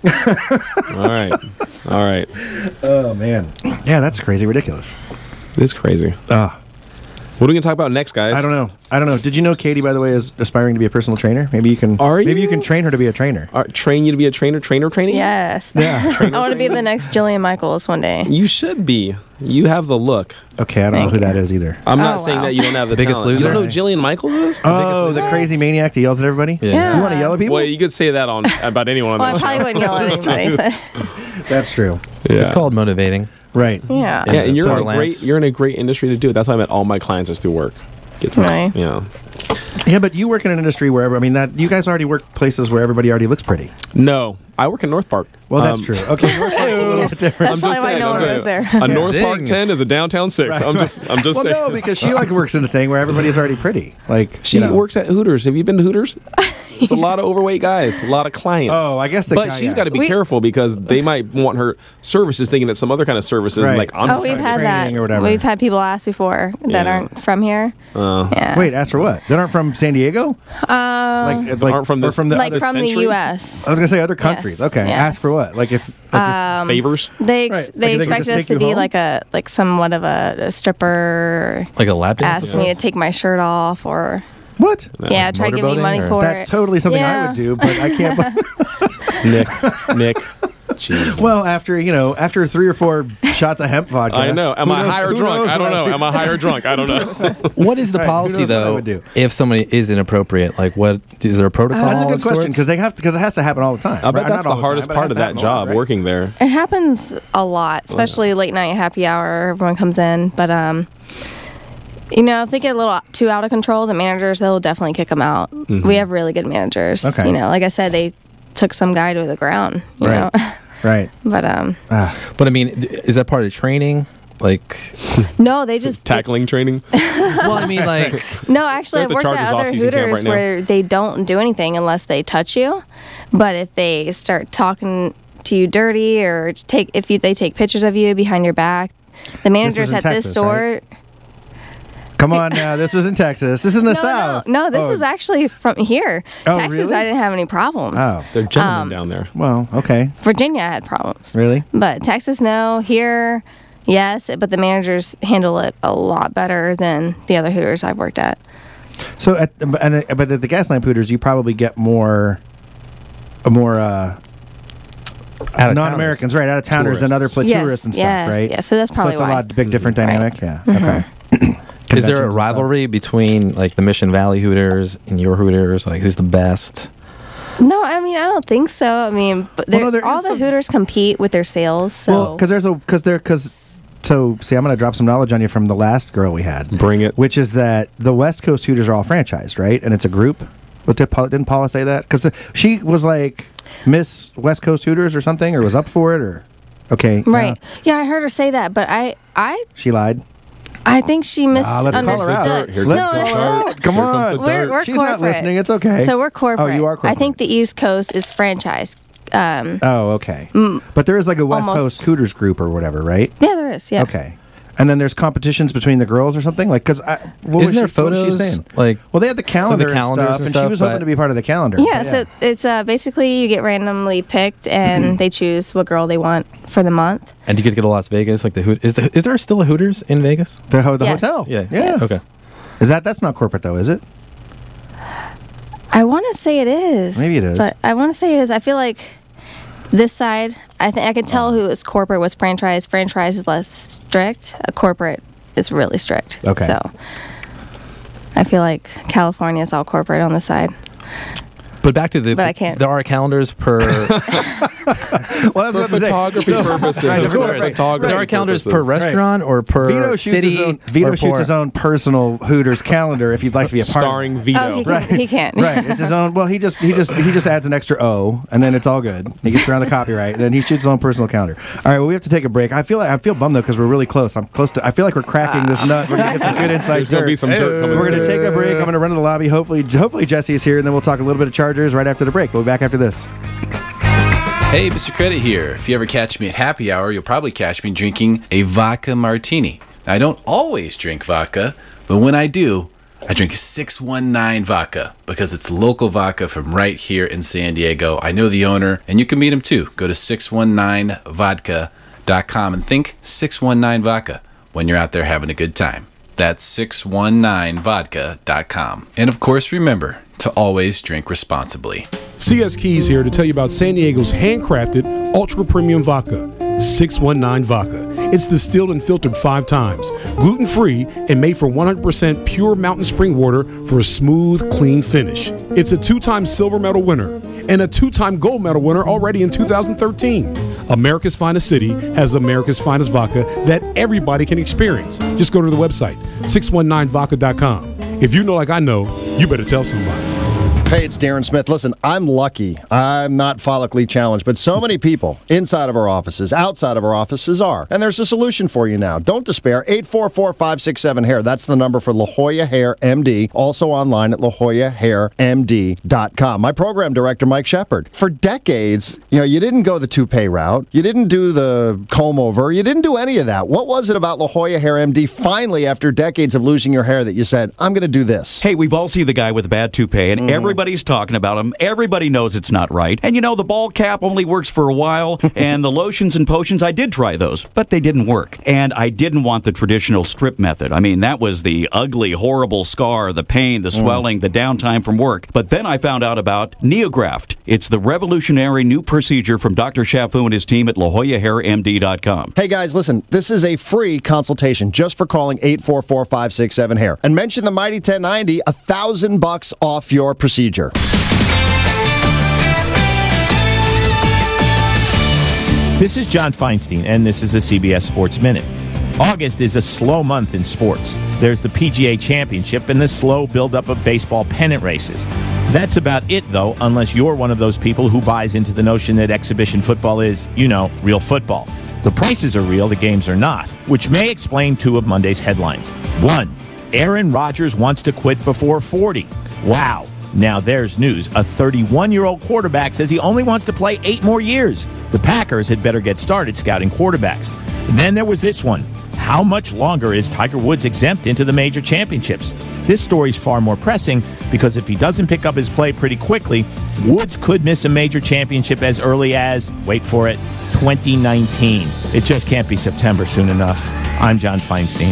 Speaker 3: All right.
Speaker 2: Oh man, yeah, that's crazy, ridiculous.
Speaker 3: It's crazy. What are we gonna talk about next, guys?
Speaker 2: I don't know. Did you know Katie, by the way, is aspiring to be a personal trainer? Maybe you can. Maybe you can train her to be a trainer.
Speaker 3: Train you to be a trainer training?
Speaker 4: Yes.
Speaker 2: Yeah.
Speaker 4: I want to be the next Jillian Michaels one day.
Speaker 3: You should be. You have the look.
Speaker 2: Okay, I don't know who that is either.
Speaker 3: I'm not
Speaker 4: Oh,
Speaker 3: saying
Speaker 4: wow.
Speaker 3: that you don't have the
Speaker 5: Biggest
Speaker 3: talent.
Speaker 5: loser?
Speaker 3: You don't know who Jillian Michaels is?
Speaker 2: Oh, the crazy maniac that yells at everybody.
Speaker 5: Yeah.
Speaker 2: You want to yell at people?
Speaker 3: Well, you could say that about anyone on
Speaker 4: Well, I
Speaker 3: that
Speaker 4: probably
Speaker 3: show.
Speaker 4: wouldn't yell at anybody, but
Speaker 2: That's true.
Speaker 3: Yeah.
Speaker 5: It's called motivating.
Speaker 2: Right.
Speaker 4: yeah.
Speaker 3: Yeah, and you're
Speaker 5: Parlance.
Speaker 3: you're in a great industry to do it. That's why I met all my clients is through work. Get to
Speaker 4: Right.
Speaker 3: Yeah.
Speaker 2: Yeah, but you work in an industry where you guys already work places where everybody already looks pretty.
Speaker 3: No, I work in North Park.
Speaker 2: Well, that's true. Okay, North Park's a little bit different.
Speaker 3: I'm
Speaker 4: That's
Speaker 3: just
Speaker 4: probably why
Speaker 3: saying.
Speaker 4: no one goes there.
Speaker 3: A North
Speaker 5: Zing.
Speaker 3: Park 10 is a downtown 6. I'm just
Speaker 2: Well,
Speaker 3: saying.
Speaker 2: no, because she works in a thing where everybody's already pretty.
Speaker 3: She works at Hooters. Have you been to Hooters? It's a lot of overweight guys, a lot of clients.
Speaker 2: Oh, I guess
Speaker 3: But she's got to be careful because they might want her services thinking that some other kind of services.
Speaker 2: Right.
Speaker 3: Like I'm
Speaker 4: Oh, we've had that.
Speaker 2: training or whatever.
Speaker 4: We've had people ask before that
Speaker 3: Yeah.
Speaker 4: aren't from here. Yeah.
Speaker 2: Wait, ask for what? That aren't from San Diego? Like
Speaker 3: aren't from
Speaker 2: or
Speaker 3: this-
Speaker 2: from the
Speaker 4: Like
Speaker 2: other
Speaker 4: from
Speaker 3: century?
Speaker 4: the U.S.
Speaker 2: I was gonna say other countries. streets. Okay,
Speaker 4: yes.
Speaker 2: ask for what? Like if
Speaker 3: favors.
Speaker 4: They
Speaker 2: Right.
Speaker 4: they
Speaker 2: Like, they can
Speaker 4: expect
Speaker 2: just
Speaker 4: us
Speaker 2: take
Speaker 4: to
Speaker 2: you
Speaker 4: be
Speaker 2: home?
Speaker 4: like somewhat of a stripper.
Speaker 5: Like a lap dance?
Speaker 4: Asked me to take my shirt off or
Speaker 2: what?
Speaker 4: yeah, try to give me
Speaker 5: Motorboating,
Speaker 4: money
Speaker 5: or-
Speaker 4: for it.
Speaker 2: That's totally something I
Speaker 4: Yeah.
Speaker 2: would do, but I can't.
Speaker 3: Nick. Jesus.
Speaker 2: Well, after 3 or 4 shots of hemp vodka,
Speaker 3: I know. Am
Speaker 2: who
Speaker 3: I
Speaker 2: knows-
Speaker 3: high or
Speaker 2: who
Speaker 3: drunk?
Speaker 2: knows
Speaker 3: I don't
Speaker 2: what
Speaker 3: know. Am I high or drunk? I don't know.
Speaker 5: What is the
Speaker 2: Right, who
Speaker 5: policy
Speaker 2: knows what I
Speaker 5: though?
Speaker 2: would do?
Speaker 5: If somebody is inappropriate, like what is there a protocol?
Speaker 2: That's a good
Speaker 5: of
Speaker 2: question
Speaker 5: sorts?
Speaker 2: because it has to happen all the time.
Speaker 3: I bet
Speaker 2: right?
Speaker 3: that's
Speaker 2: Not all
Speaker 3: the hardest
Speaker 2: time, but it
Speaker 3: part
Speaker 2: has
Speaker 3: of
Speaker 2: to
Speaker 3: that
Speaker 2: happen a lot,
Speaker 3: job,
Speaker 2: right?
Speaker 3: working there.
Speaker 4: It happens a lot, especially late night happy hour. Everyone comes in, but if they get a little too out of control, the managers they'll definitely kick them out.
Speaker 3: Mm-hmm.
Speaker 4: We have really good managers.
Speaker 2: Okay.
Speaker 4: Like I said, they took some guy to the ground. You
Speaker 2: Right.
Speaker 4: know,
Speaker 2: Right.
Speaker 4: but
Speaker 5: But I mean, is that part of training? Like,
Speaker 4: no, they just
Speaker 3: Tackling training.
Speaker 5: well, I mean, like,
Speaker 4: No, actually, I've
Speaker 3: They're at the
Speaker 4: worked at
Speaker 3: Chargers
Speaker 4: other
Speaker 3: off-season camp
Speaker 4: Hooters
Speaker 3: right now.
Speaker 4: where they don't do anything unless they touch you. But if they start talking to you dirty or they take pictures of you behind your back, the managers
Speaker 2: in
Speaker 4: at
Speaker 2: Texas,
Speaker 4: this store.
Speaker 2: Come on now, this was in Texas. This is in the South.
Speaker 4: No, this was actually from here.
Speaker 2: Oh,
Speaker 4: Texas,
Speaker 2: really?
Speaker 4: I didn't have any problems.
Speaker 2: Oh,
Speaker 3: They're gentlemen down there.
Speaker 2: well, okay.
Speaker 4: Virginia, I had problems.
Speaker 2: Really?
Speaker 4: But Texas, no. Here, yes. But the managers handle it a lot better than the other Hooters I've worked at.
Speaker 2: So, but at the Gaslamp Hooters, you probably get more non-Americans, right? Out of towners than other
Speaker 3: Tourists.
Speaker 2: tourists and stuff,
Speaker 4: yes,
Speaker 2: right?
Speaker 4: yes. So that's probably
Speaker 2: so it's
Speaker 4: why.
Speaker 2: a lot big different
Speaker 4: Right.
Speaker 2: dynamic. Yeah.
Speaker 4: Mm-hmm.
Speaker 2: Okay.
Speaker 5: is there a
Speaker 2: Conventions and stuff.
Speaker 5: rivalry between like the Mission Valley Hooters and your Hooters? Like, who's the best?
Speaker 4: No, I mean I don't think so. I mean, but
Speaker 2: Well, no, there
Speaker 4: all
Speaker 2: is
Speaker 4: the
Speaker 2: some-
Speaker 4: Hooters compete with their sales. So
Speaker 2: Well, see, I'm going to drop some knowledge on you from the last girl we had.
Speaker 3: Bring it.
Speaker 2: Which is that the West Coast Hooters are all franchised, right? And it's a group. But didn't Paula say that? Because she was like Miss West Coast Hooters or something, or was up for it, or okay,
Speaker 4: right. Yeah, I heard her say that, but I
Speaker 2: she lied.
Speaker 4: think she
Speaker 2: let's call her out.
Speaker 4: misunderstood.
Speaker 3: Here
Speaker 2: Let's
Speaker 3: comes
Speaker 2: call
Speaker 3: the
Speaker 2: her
Speaker 3: dart.
Speaker 2: out. Come
Speaker 3: Here comes
Speaker 2: on.
Speaker 3: the
Speaker 4: We're
Speaker 3: dart.
Speaker 2: She's
Speaker 4: corporate.
Speaker 2: not listening. It's okay.
Speaker 4: So we're corporate.
Speaker 2: Oh, you are corporate.
Speaker 4: I think the East Coast is franchised.
Speaker 2: Oh, okay. But there is like a West
Speaker 4: Almost.
Speaker 2: Coast Hooters group or whatever, right?
Speaker 4: Yeah, there is. Yeah.
Speaker 2: Okay. And then there's competitions between the girls or something, like because
Speaker 5: Isn't there photos? Like,
Speaker 2: well, they had the calendar
Speaker 5: calendars
Speaker 2: and
Speaker 5: and
Speaker 2: stuff,
Speaker 5: stuff,
Speaker 2: and she was hoping
Speaker 5: but-
Speaker 2: to be part of the calendar.
Speaker 4: Yeah, so it's basically you get randomly picked and they choose what girl they want for the month.
Speaker 5: and you get to go to Las Vegas. Like is there still a Hooters in Vegas?
Speaker 2: the
Speaker 4: Yes.
Speaker 2: hotel.
Speaker 5: Yeah.
Speaker 2: Yes.
Speaker 5: Okay.
Speaker 2: That's not corporate though, is it?
Speaker 4: I want to say it is.
Speaker 2: Maybe it is.
Speaker 4: But I want to say it is. I feel like this side, I think I can tell who is corporate, was franchise. Franchise is less strict. A corporate is really strict.
Speaker 2: Okay.
Speaker 4: So I feel like California is all corporate on the side.
Speaker 5: But back to
Speaker 4: But I can't.
Speaker 5: There are calendars per.
Speaker 2: Well,
Speaker 3: For photography purposes.
Speaker 2: Right,
Speaker 3: of course.
Speaker 2: right.
Speaker 3: Photography
Speaker 5: There are calendars per
Speaker 3: purposes.
Speaker 5: restaurant or per
Speaker 2: Vito shoots
Speaker 5: city.
Speaker 2: his own. Vito
Speaker 5: or
Speaker 2: shoots
Speaker 5: per-
Speaker 2: his own personal Hooters calendar if you'd like to be a part.
Speaker 3: Starring
Speaker 2: of it.
Speaker 3: Vito.
Speaker 4: Oh, he can't.
Speaker 2: Right, it's his own. Well, he just adds an extra O, and then it's all good. He gets around the copyright, and then he shoots his own personal calendar. All right, well, we have to take a break. I feel bummed though because we're really close. I feel like we're cracking this nut. We're gonna get some good inside
Speaker 3: There's going to be some dirt coming
Speaker 2: We're
Speaker 3: soon.
Speaker 2: gonna take a break. I'm gonna run to the lobby. Hopefully Jesse is here, and then we'll talk a little bit of Chargers right after the break. We'll be back after this.
Speaker 6: Hey, Mr. Credit here. If you ever catch me at happy hour, you'll probably catch me drinking a vodka martini. Now, I don't always drink vodka, but when I do, I drink 619 vodka because it's local vodka from right here in San Diego. I know the owner, and you can meet him too. Go to 619vodka.com and think 619 vodka when you're out there having a good time. That's 619vodka.com. And of course, remember to always drink responsibly.
Speaker 7: CS Keys here to tell you about San Diego's handcrafted ultra premium vodka, 619 Vodka. It's distilled and filtered 5 times, gluten-free, and made from 100% pure mountain spring water for a smooth, clean finish. It's a 2-time silver medal winner and a 2-time gold medal winner already in 2013. America's Finest City has America's Finest Vodka that everybody can experience. Just go to the website, 619vodka.com. If you know like I know, you better tell somebody.
Speaker 14: Hey, it's Darren Smith. Listen, I'm lucky. I'm not follically challenged, but so many people inside of our offices, outside of our offices are. And there's a solution for you now. Don't despair. 844-567-HAIR. That's the number for La Jolla Hair MD. Also online at lajollahairmd.com. My program director, Mike Shepard. For decades, you didn't go the toupee route. You didn't do the comb over. You didn't do any of that. What was it about La Jolla Hair MD finally, after decades of losing your hair, that you said, I'm going to do this?
Speaker 15: Hey, we've all seen the guy with a bad toupee, and everybody Everybody's talking about them. Everybody knows it's not right. And the ball cap only works for a while, and the lotions and potions, I did try those, but they didn't work. And I didn't want the traditional strip method. I mean, that was the ugly, horrible scar, the pain, the swelling, the downtime from work. But then I found out about NeoGraft. It's the revolutionary new procedure from Dr. Shafu and his team at LaHoyaHairMD.com.
Speaker 14: Hey guys, listen, this is a free consultation just for calling 844-567-HAIR. And mention the Mighty 1090, $1,000 off your procedure.
Speaker 16: This is John Feinstein, and this is a CBS Sports Minute. August is a slow month in sports. There's the PGA Championship and the slow buildup of baseball pennant races. That's about it, though, unless you're one of those people who buys into the notion that exhibition football is, real football. The prices are real, the games are not, which may explain two of Monday's headlines. 1, Aaron Rodgers wants to quit before 40. Wow. Now there's news. A 31-year-old quarterback says he only wants to play 8 more years. The Packers had better get started scouting quarterbacks. Then there was this one. How much longer is Tiger Woods exempt into the major championships? This story's far more pressing because if he doesn't pick up his play pretty quickly, Woods could miss a major championship as early as, wait for it, 2019. It just can't be September soon enough. I'm John Feinstein.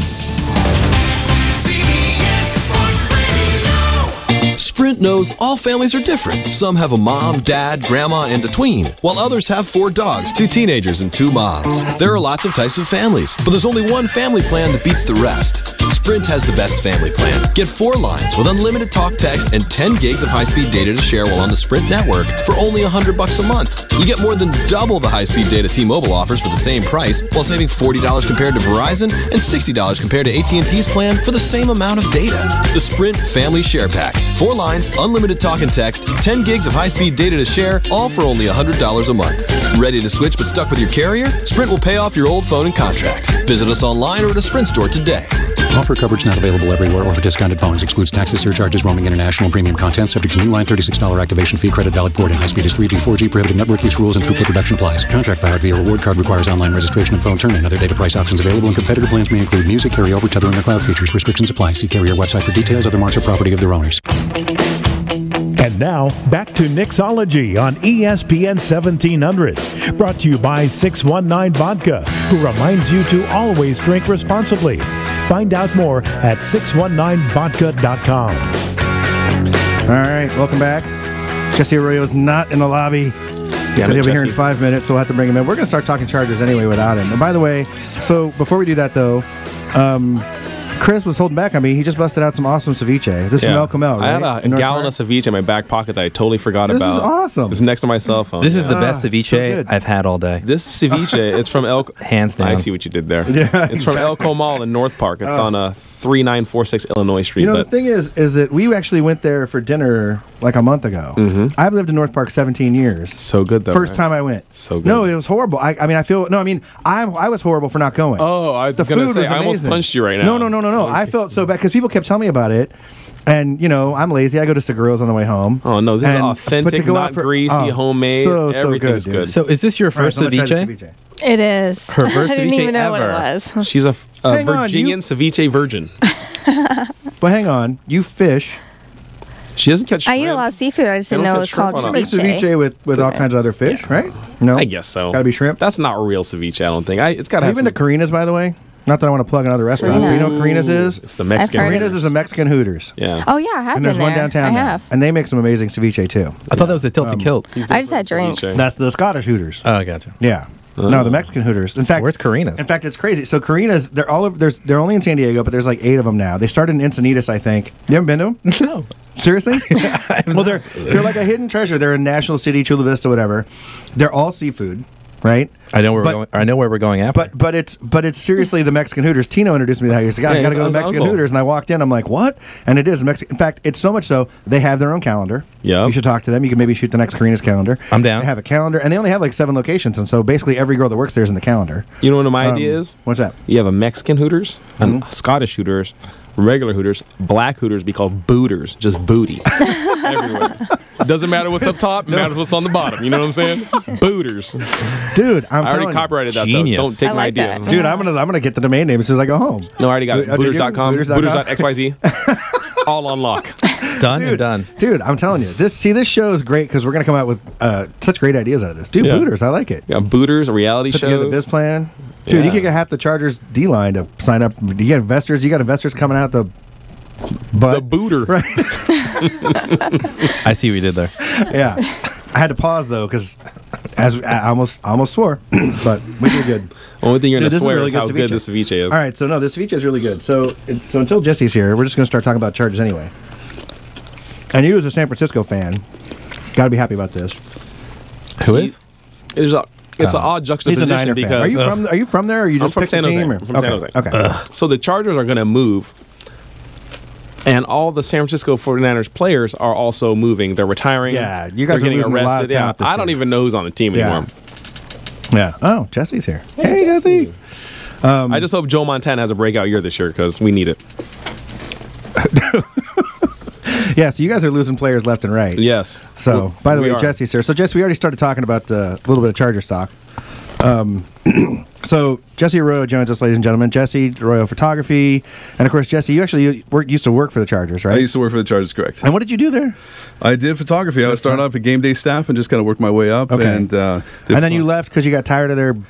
Speaker 17: Sprint knows all families are different. Some have a mom, dad, grandma, and a tween, while others have 4 dogs, 2 teenagers, and 2 moms. There are lots of types of families, but there's only one family plan that beats the rest. Sprint has the best family plan. Get 4 lines with unlimited talk, text, and 10 gigs of high-speed data to share while on the Sprint network for only $100 a month. You get more than double the high-speed data T-Mobile offers for the same price, while saving $40 compared to Verizon and $60 compared to AT&T's plan for the same amount of data. The Sprint Family Share Pack. 4 lines, unlimited talk and text, 10 gigs of high-speed data to share, all for only $100 a month. Ready to switch but stuck with your carrier? Sprint will pay off your old phone and contract. Visit us online or at a Sprint store today.
Speaker 18: Offer coverage not available everywhere or for discounted phones. Excludes taxes, surcharges, roaming, international, premium content. Subject to new line $36 activation fee. Credit valid port and high speed is 3G, 4G. Prohibited network use rules and throughput reduction applies. Contract valid via reward card requires online registration and phone turn in. Other data price options available and competitor plans may include music, carryover, tethering, or cloud features. Restrictions apply. See carrier website for details. Other marks are property of their owners.
Speaker 1: And now, back to Nixology on ESPN 1700. Brought to you by 619 Vodka, who reminds you to always drink responsibly. Find out more at 619vodka.com.
Speaker 2: All right, welcome back. Jesse Arroyo's not in the lobby. Yeah, he'll be here in 5 minutes, so we'll have to bring him in. We're going to start talking Chargers anyway without him. And by the way, so before we do that, though, Chris was holding back on me. He just busted out some awesome ceviche. This is from El Camel, right?
Speaker 3: I had a gallon of ceviche in my back pocket that I totally forgot about.
Speaker 2: This is awesome.
Speaker 3: It's next to my cell phone.
Speaker 5: This is the best ceviche I've had all day.
Speaker 3: This ceviche, it's from El...
Speaker 5: Hands down.
Speaker 3: I see what you did there.
Speaker 2: Yeah,
Speaker 3: it's from El Comal in North Park. It's on 3946 Illinois Street.
Speaker 2: The thing is that we actually went there for dinner like a month ago.
Speaker 3: Mm-hmm.
Speaker 2: I've lived in North Park 17 years.
Speaker 3: So good, though.
Speaker 2: First time I went.
Speaker 3: So good.
Speaker 2: No, it was horrible. I was horrible for not going.
Speaker 3: Oh, I was going to say, I almost punched you right now.
Speaker 2: No. Okay. I felt so bad because people kept telling me about it. And, I'm lazy. I go to Segura's on the way home.
Speaker 3: Oh, no, this is authentic, not greasy, homemade. Everything's good.
Speaker 5: So is this your first ceviche?
Speaker 4: It is.
Speaker 5: Her first
Speaker 4: I didn't
Speaker 5: ceviche
Speaker 4: even know
Speaker 5: ever.
Speaker 4: what it was.
Speaker 3: She's a Virginian ceviche virgin.
Speaker 2: But hang on. You fish.
Speaker 3: She doesn't catch shrimp.
Speaker 4: I eat a lot of seafood. I just didn't know it was called
Speaker 2: You make
Speaker 4: ceviche.
Speaker 2: ceviche with all kinds of other fish, right? No?
Speaker 3: I guess so.
Speaker 2: Gotta be shrimp?
Speaker 3: That's not real ceviche, I don't think. It's got to
Speaker 2: Have
Speaker 3: have...
Speaker 2: you been to Karina's, by the way? Not that I want to plug another restaurant. But you know what Karina's is?
Speaker 3: It's the Mexican.
Speaker 2: Karina's is a Mexican Hooters.
Speaker 3: Yeah.
Speaker 4: Oh, yeah, I have
Speaker 2: And
Speaker 4: been
Speaker 2: there's one
Speaker 4: there.
Speaker 2: downtown
Speaker 4: I
Speaker 2: now.
Speaker 4: have.
Speaker 2: And they make some amazing ceviche, too.
Speaker 5: I thought that was the Tilted Kilt.
Speaker 4: I just had drinks.
Speaker 2: That's the Scottish Hooters.
Speaker 5: Oh, I gotcha.
Speaker 2: Yeah. No, the Mexican Hooters. In fact,
Speaker 5: where's Karina's?
Speaker 2: In fact, it's crazy. So Karina's, they're all over. They're only in San Diego, but there's like 8 of them now. They started in Encinitas, I think. You haven't been to them?
Speaker 5: No.
Speaker 2: Seriously? Well, they're like a hidden treasure. They're in National City, Chula Vista, whatever. They're all seafood, right?
Speaker 5: I know where we're going. I know where we're going after.
Speaker 2: But it's seriously the Mexican Hooters. Tino introduced me to that. He said, "God, I got to go to the Mexican Hooters," and I walked in. I'm like, "What?" And it is Mexican. In fact, it's so much so they have their own calendar.
Speaker 3: Yeah,
Speaker 2: you should talk to them. You can maybe shoot the next Karina's calendar.
Speaker 5: I'm down.
Speaker 2: They have a calendar, and they only have like 7 locations, and so basically every girl that works there is in the calendar.
Speaker 3: You know what my idea is?
Speaker 2: What's that?
Speaker 3: You have a Mexican Hooters, a Scottish Hooters, regular Hooters, black Hooters be called Booters, just booty. Everywhere. It doesn't matter what's up top, it matters what's on the bottom. You know what I'm saying? Booters.
Speaker 2: Dude, I
Speaker 3: already copyrighted that, though. Don't take my idea.
Speaker 2: That. Dude, I'm gonna get the domain name as soon as I go home.
Speaker 3: No, I already got it. Booters.com, Booters.xyz. All on lock.
Speaker 5: Done and done.
Speaker 2: Dude, I'm telling you, this show is great because we're gonna come out with such great ideas out of this. Dude,
Speaker 3: Yeah.
Speaker 2: Booters, I like it.
Speaker 3: Yeah, Booters, reality
Speaker 2: Put together
Speaker 3: shows.
Speaker 2: this plan. Dude, you
Speaker 3: Yeah.
Speaker 2: could get half the Chargers D line to sign up. You get investors. You got investors coming out the butt.
Speaker 3: The Booter.
Speaker 2: Right.
Speaker 5: I see what you did there.
Speaker 2: Yeah. I had to pause though because as I almost swore, but we did good.
Speaker 3: Only thing you're
Speaker 2: Dude,
Speaker 3: gonna
Speaker 2: this is
Speaker 3: swear
Speaker 2: really
Speaker 3: is how
Speaker 2: good
Speaker 3: good this ceviche is.
Speaker 2: All right, so no, this ceviche is really good. So until Jesse's here, we're just gonna start talking about Chargers anyway. And you, as a San Francisco fan, got to be happy about this.
Speaker 3: Who is? It's an odd
Speaker 2: He's
Speaker 3: juxtaposition
Speaker 2: a Niner fan.
Speaker 3: because
Speaker 2: Are you from there? Or you
Speaker 3: I'm
Speaker 2: just
Speaker 3: from
Speaker 2: picked
Speaker 3: San
Speaker 2: the
Speaker 3: Jose.
Speaker 2: team?
Speaker 3: I'm from San Jose.
Speaker 2: Okay.
Speaker 3: So the Chargers are going to move, and all the San Francisco 49ers players are also moving. They're retiring.
Speaker 2: Yeah, you guys
Speaker 3: They're
Speaker 2: are
Speaker 3: getting
Speaker 2: losing a lot of
Speaker 3: arrested. Yeah,
Speaker 2: talent this
Speaker 3: I don't
Speaker 2: year.
Speaker 3: even know who's on the team
Speaker 2: Yeah.
Speaker 3: anymore.
Speaker 2: Yeah. Oh, Jesse's here. Hey, Jesse.
Speaker 3: I just hope Joe Montana has a breakout year this year because we need it.
Speaker 2: Yeah, so you guys are losing players left and right.
Speaker 3: Yes.
Speaker 2: So, by the
Speaker 3: We
Speaker 2: way,
Speaker 3: are.
Speaker 2: Jesse's here. So, Jesse, we already started talking about a little bit of Charger stock. So, Jesse Arroyo joins us, ladies and gentlemen. Jesse Arroyo Photography. And, of course, Jesse, you actually used to work for the Chargers, right?
Speaker 19: I used to work for the Chargers, correct.
Speaker 2: And what did you do there?
Speaker 19: I did photography. I started off at game day staff and just kind of worked my way up.
Speaker 2: Okay.
Speaker 19: And
Speaker 2: then you left because you got tired of their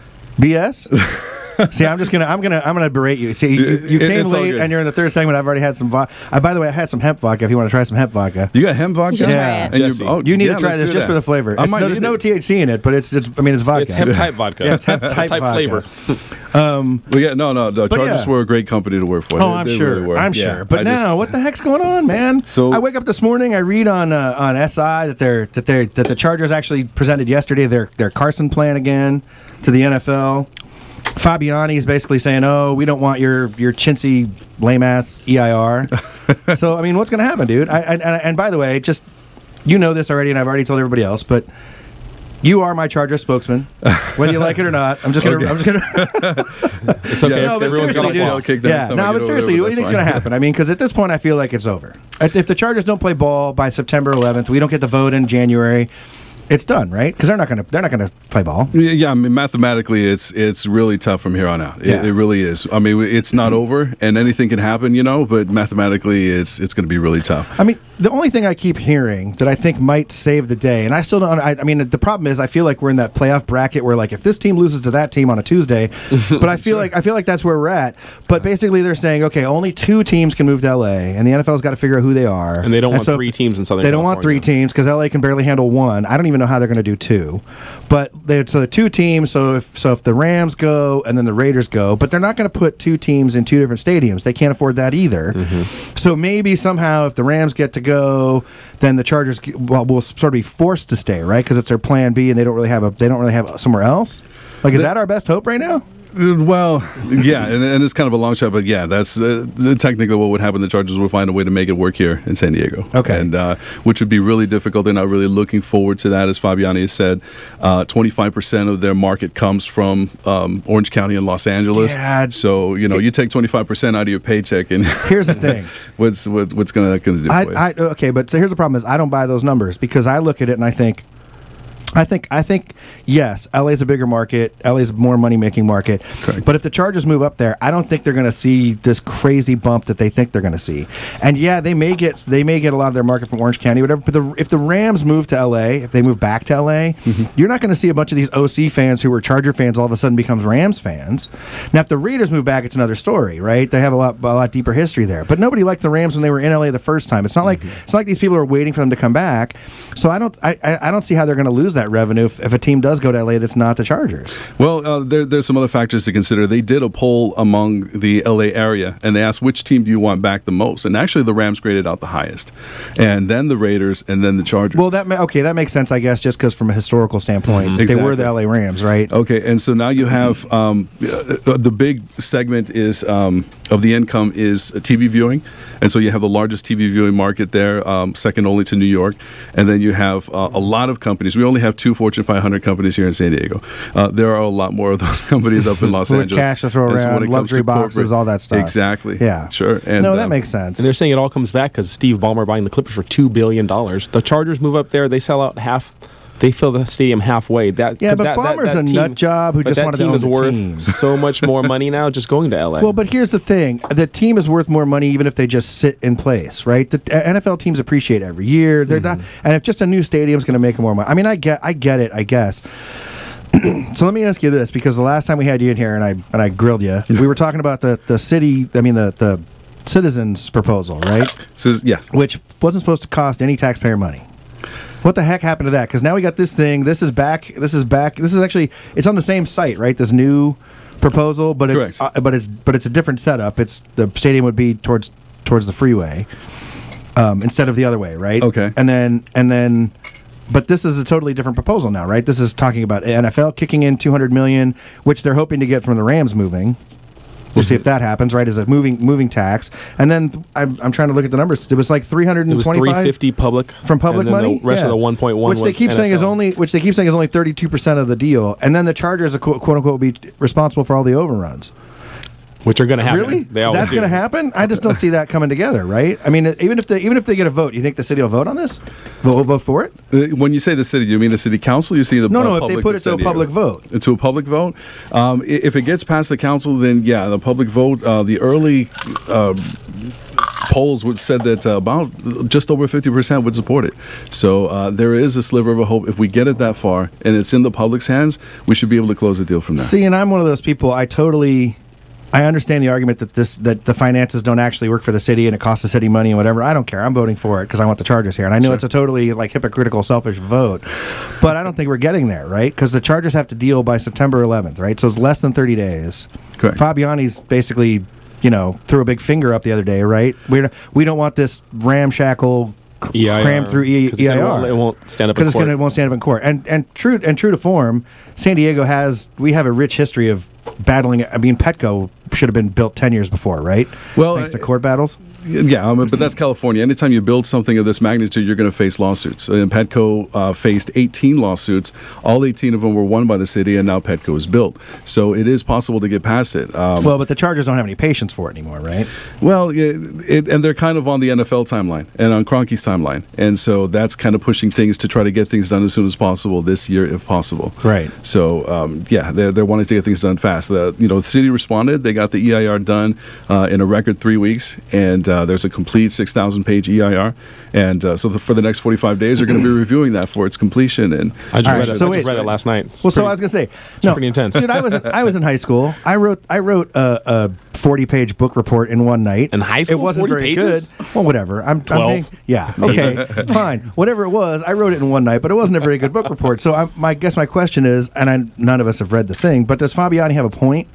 Speaker 2: BS? See, I'm gonna berate you. See, you came
Speaker 19: It's all
Speaker 2: late,
Speaker 19: good.
Speaker 2: and you're in the third segment. I've already had some vodka. By the way, I had some hemp vodka. If you want to try some hemp vodka,
Speaker 19: You got hemp vodka?
Speaker 4: You should try
Speaker 2: Yeah.
Speaker 4: it.
Speaker 19: And
Speaker 3: Jesse.
Speaker 2: you need to try
Speaker 19: let's
Speaker 2: this
Speaker 19: do
Speaker 2: just
Speaker 19: that.
Speaker 2: for the flavor.
Speaker 19: I
Speaker 2: It's,
Speaker 19: might
Speaker 2: there's
Speaker 19: need
Speaker 2: no
Speaker 19: it.
Speaker 2: THC in it, but it's vodka.
Speaker 3: It's hemp type vodka.
Speaker 2: Yeah, it's hemp type vodka.
Speaker 3: flavor.
Speaker 19: Well, yeah, no. The Chargers
Speaker 2: yeah.
Speaker 19: were a great company to work for.
Speaker 2: Oh,
Speaker 19: They-
Speaker 2: I'm
Speaker 19: they
Speaker 2: sure.
Speaker 19: really were.
Speaker 2: I'm
Speaker 19: Yeah.
Speaker 2: sure. But
Speaker 19: I
Speaker 2: now,
Speaker 19: just-
Speaker 2: what the heck's going on, man?
Speaker 19: So-
Speaker 2: I wake up this morning, I read on SI that the Chargers actually presented yesterday their Carson plan again to the NFL. Fabiani's basically saying, "Oh, we don't want your chintzy lame ass EIR." So I mean, what's going to happen, dude? And by the way, just you know this already, and I've already told everybody else, but you are my Charger spokesman, whether you like it or not. I'm just gonna.
Speaker 19: Okay.
Speaker 2: I'm just gonna.
Speaker 3: It's okay.
Speaker 19: Yeah,
Speaker 2: No, but
Speaker 19: everyone's got a
Speaker 2: seriously,
Speaker 19: tail
Speaker 2: dude.
Speaker 19: kick down
Speaker 2: Yeah,
Speaker 19: his stomach,
Speaker 2: no,
Speaker 19: you
Speaker 2: but
Speaker 19: know,
Speaker 2: seriously,
Speaker 19: whatever,
Speaker 2: what do you think's
Speaker 19: that's
Speaker 2: going to
Speaker 19: fine.
Speaker 2: happen? I mean, because at this point, I feel like it's over. If the Chargers don't play ball by September 11th, we don't get the vote in January. It's done, right? Because they're not gonna play ball.
Speaker 19: Yeah, I mean, mathematically, it's really tough from here on out.
Speaker 2: Yeah.
Speaker 19: It really is. I mean, it's not over, and anything can happen, you know. But mathematically, it's going to be really tough.
Speaker 2: I mean, the only thing I keep hearing that I think might save the day, and I still don't. I mean, the problem is, I feel like we're in that playoff bracket where, like, if this team loses to that team on a Tuesday, but I feel like that's where we're at. But basically, they're saying, okay, only 2 teams can move to LA, and the NFL's got to figure out who they are.
Speaker 3: And they don't want
Speaker 2: so
Speaker 3: 3 teams in Southern
Speaker 2: They don't want 3
Speaker 3: California.
Speaker 2: teams because LA can barely handle 1. I don't even know how they're going to do 2. But so the 2 teams. So if the Rams go and then the Raiders go, but they're not going to put 2 teams in 2 different stadiums. They can't afford that either. So maybe somehow if the Rams get to go, then the Chargers will sort of be forced to stay, right? Because it's their plan B, and they don't really have somewhere else. Like, is that our best hope right now?
Speaker 19: Well, yeah, and it's kind of a long shot, but yeah, that's technically what would happen. The Chargers will find a way to make it work here in San Diego.
Speaker 2: Okay.
Speaker 19: And which would be really difficult. They're not really looking forward to that. As Fabiani has said, 25% of their market comes from Orange County and Los Angeles.
Speaker 2: Yeah.
Speaker 19: So, you know, you take 25% out of your paycheck, and
Speaker 2: Here's the thing.
Speaker 19: what's going to do for you?
Speaker 2: Okay, but so here's the problem: is I don't buy those numbers because I look at it and I think, yes, LA's a bigger market. LA's a more money-making market.
Speaker 19: Correct.
Speaker 2: But if the Chargers move up there, I don't think they're going to see this crazy bump that they think they're going to see. And yeah, they may get a lot of their market from Orange County, whatever. But if the Rams move to LA, if they move back to LA, you're not going to see a bunch of these OC fans who were Charger fans all of a sudden becomes Rams fans. Now, if the Raiders move back, it's another story, right? They have a lot deeper history there. But nobody liked the Rams when they were in LA the first time. It's not like these people are waiting for them to come back. So I don't see how they're going to lose that revenue if a team does go to LA that's not the Chargers.
Speaker 19: Well, there's some other factors to consider. They did a poll among the LA area, and they asked which team do you want back the most. And actually, the Rams graded out the highest, and then the Raiders, and then the Chargers.
Speaker 2: Well, that makes sense, I guess, just because from a historical standpoint,
Speaker 19: Exactly.
Speaker 2: they were the LA Rams, right?
Speaker 19: Okay, and so now you have the big segment is of the income is TV viewing, and so you have the largest TV viewing market there, second only to New York, and then you have a lot of companies. We only have 2 Fortune 500 companies here in San Diego. There are a lot more of those companies up in Los
Speaker 2: With
Speaker 19: Angeles.
Speaker 2: cash to throw
Speaker 19: And so when
Speaker 2: around,
Speaker 19: it comes
Speaker 2: luxury
Speaker 19: to
Speaker 2: boxes,
Speaker 19: corporate-
Speaker 2: all that stuff.
Speaker 19: Exactly.
Speaker 2: Yeah.
Speaker 19: Sure. And,
Speaker 2: No, that makes sense.
Speaker 3: And they're saying it all comes back because Steve Ballmer buying the Clippers for $2 billion. The Chargers move up there, they sell out half They fill the stadium halfway. But
Speaker 2: Ballmer's a nut job who just wanted to own the
Speaker 3: team is worth
Speaker 2: team.
Speaker 3: so much more money now just going to LA.
Speaker 2: Well, but here's the thing: the team is worth more money even if they just sit in place, right? The NFL teams appreciate it every year. They're not, and if just a new stadium is going to make them more money. I mean, I get it, I guess. So let me ask you this, because the last time we had you in here and I grilled you, we were talking about the city. I mean the citizens proposal, right?
Speaker 19: Yes.
Speaker 2: Which wasn't supposed to cost any taxpayer money. What the heck happened to that? Because now we got this thing. This is back. This is actually, it's on the same site, right? This new proposal, but it's a different setup. It's the stadium would be towards the freeway instead of the other way, right?
Speaker 19: Okay.
Speaker 2: And then, but this is a totally different proposal now, right? This is talking about NFL kicking in $200 million, which they're hoping to get from the Rams moving. We'll see if that happens, right? As a moving tax, and then I'm trying to look at the numbers. It was like 325.
Speaker 3: It was 350 public
Speaker 2: from public
Speaker 3: and then
Speaker 2: money.
Speaker 3: The rest of the 1.1,
Speaker 2: which they keep saying is only 32% of the deal, and then the Chargers, quote unquote, will be responsible for all the overruns.
Speaker 3: Which are going to happen.
Speaker 2: Really?
Speaker 3: That's
Speaker 2: going to happen? I just don't see that coming together, right? I mean, even if they get a vote, you think the city will vote on this? Will vote for it?
Speaker 19: When you say the city, do you mean the city council? You see the
Speaker 2: no. If they put it to a public vote,
Speaker 19: to a public vote. If it gets past the council, then yeah, the public vote. The early polls would said that about just over 50% would support it. So there is a sliver of a hope. If we get it that far and it's in the public's hands, we should be able to close the deal from there.
Speaker 2: See, and I'm one of those people. I understand the argument that the finances don't actually work for the city and it costs the city money and whatever. I don't care. I'm voting for it because I want the Chargers here. And I know it's a totally hypocritical, selfish vote. But I don't think we're getting there, right? Because the Chargers have to deal by September 11th, right? So it's less than 30 days.
Speaker 19: Correct.
Speaker 2: Fabiani's basically, threw a big finger up the other day, right? We don't want this ramshackle crammed through EIR.
Speaker 3: It won't stand up in court.
Speaker 2: Because it won't stand up in court. And true to form, San Diego we have a rich history of battling. I mean, Petco should have been built 10 years before, right?
Speaker 19: Well,
Speaker 2: thanks to court battles.
Speaker 19: Yeah, but that's California. Anytime you build something of this magnitude, you're going to face lawsuits. And Petco faced 18 lawsuits. All 18 of them were won by the city, and now Petco is built. So it is possible to get past it.
Speaker 2: But the Chargers don't have any patience for it anymore, right?
Speaker 19: Well, and they're kind of on the NFL timeline and on Kroenke's timeline. And so that's kind of pushing things to try to get things done as soon as possible this year, if possible.
Speaker 2: Right.
Speaker 19: So, they're wanting to get things done fast. The city responded. They got the EIR done in a record 3 weeks, and there's a complete 6,000-page EIR, and for the next 45 days, they're going to be reviewing that for its completion. And
Speaker 3: I just read it last night.
Speaker 2: I was going to say,
Speaker 3: it's pretty intense.
Speaker 2: Dude, I was in high school. I wrote a 40-page book report in one night.
Speaker 3: In high school,
Speaker 2: it wasn't
Speaker 3: 40
Speaker 2: very
Speaker 3: pages?
Speaker 2: good. Well, whatever.
Speaker 3: 12.
Speaker 2: Okay, fine. Whatever it was, I wrote it in one night, but it wasn't a very good book report. So I guess my question is, and none of us have read the thing, but does Fabiani have a point?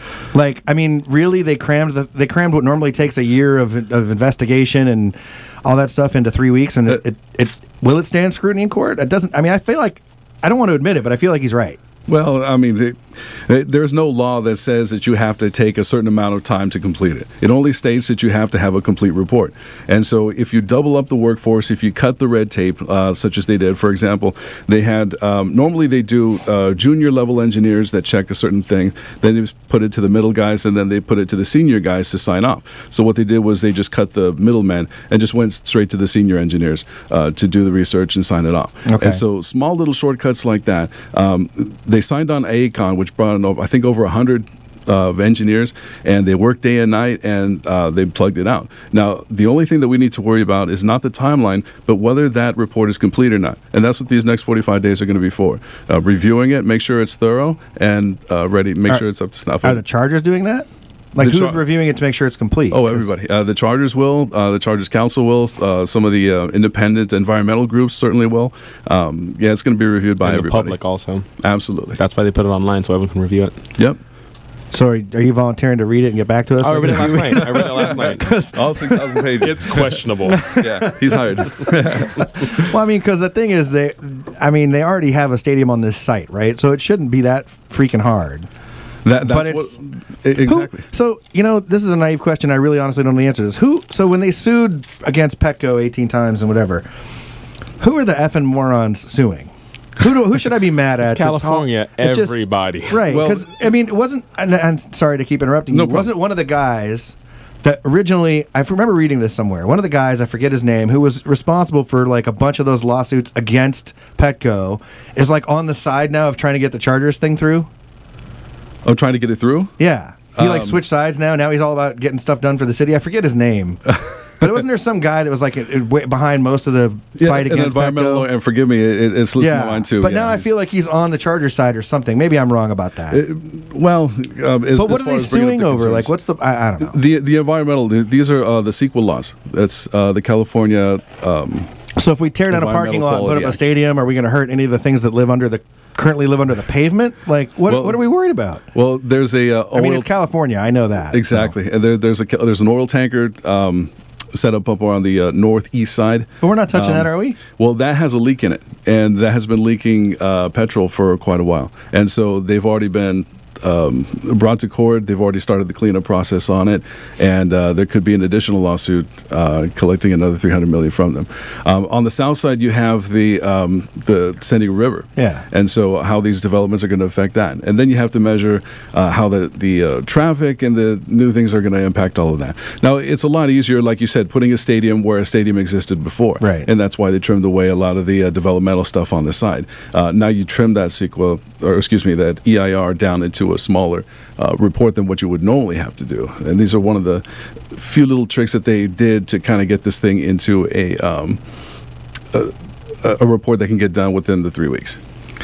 Speaker 2: Really, they crammed what normally takes a year of investigation and all that stuff into 3 weeks, and it will it stand scrutiny in court? It doesn't. I feel like, I don't want to admit it, but I feel like he's right.
Speaker 19: Well, there's no law that says that you have to take a certain amount of time to complete it. It only states that you have to have a complete report. And so if you double up the workforce, if you cut the red tape, such as they did, for example, they had, normally they do junior level engineers that check a certain thing, then they put it to the middle guys, and then they put it to the senior guys to sign off. So what they did was they just cut the middlemen and just went straight to the senior engineers to do the research and sign it off.
Speaker 2: Okay.
Speaker 19: And so small little shortcuts like that, they signed on AECON, which brought in, I think, over 100 engineers, and they worked day and night, and they plugged it out. Now, the only thing that we need to worry about is not the timeline, but whether that report is complete or not. And that's what these next 45 days are going to be for. Reviewing it, make sure it's thorough, and ready, make sure it's up to snuff.
Speaker 2: Are the Chargers doing that? Who's reviewing it to make sure it's complete?
Speaker 19: Oh, everybody. The Chargers will. The Chargers Council will. Some of the independent environmental groups certainly will. It's going to be reviewed by everybody.
Speaker 3: The public also.
Speaker 19: Absolutely.
Speaker 3: That's why they put it online, so everyone can review it.
Speaker 19: Yep.
Speaker 2: So are you volunteering to read it and get back to us?
Speaker 3: I read it last night.
Speaker 19: All 6,000 pages.
Speaker 3: It's questionable.
Speaker 19: Yeah, he's hired.
Speaker 2: Well, because the thing is, they already have a stadium on this site, right? So it shouldn't be that freaking hard.
Speaker 19: Exactly.
Speaker 2: This is a naive question. I really honestly don't know the answer to this. So when they sued against Petco 18 times and whatever, who are the effing morons suing? Who should I be mad at?
Speaker 3: It's California, everybody.
Speaker 2: Right. Because, it wasn't, and I'm sorry to keep interrupting you. Wasn't one of the guys that originally, I remember reading this somewhere. One of the guys, I forget his name, who was responsible for like a bunch of those lawsuits against Petco, is like on the side now of trying to get the Chargers thing through.
Speaker 19: Oh, trying to get it through?
Speaker 2: Yeah. He like switched sides now. Now he's all about getting stuff done for the city. I forget his name. But wasn't there some guy that was like behind most of the fight against
Speaker 19: environmental
Speaker 2: Petco?
Speaker 19: lawyer, and forgive me, it slips my mind too.
Speaker 2: But now I feel like he's on the Charger side or something. Maybe I'm wrong about that. But what are they suing over? Like, what's the? I don't know.
Speaker 19: The environmental. These are the CEQA laws. That's the California.
Speaker 2: So if we tear down a parking lot and put up a stadium, are we going to hurt any of the things that currently live under the pavement? Like, what are we worried about?
Speaker 19: Well, there's a.
Speaker 2: I mean, it's California. I know that.
Speaker 19: Exactly,
Speaker 2: so.
Speaker 19: And there's an oil tanker. Set up on the northeast side.
Speaker 2: But we're not touching that, are we?
Speaker 19: Well, that has a leak in it, and that has been leaking petrol for quite a while. And so they've already been brought to court. They've already started the cleanup process on it, and there could be an additional lawsuit collecting another $300 million from them. On the south side, you have the San Diego River, and so how these developments are going to affect that, and then you have to measure how the traffic and the new things are going to impact all of that. Now, it's a lot easier, like you said, putting a stadium where a stadium existed before,
Speaker 2: right?
Speaker 19: And that's why they trimmed away a lot of the developmental stuff on the side. Now you trim that that EIR down into a smaller report than what you would normally have to do. And these are one of the few little tricks that they did to kind of get this thing into a report that can get done within the 3 weeks.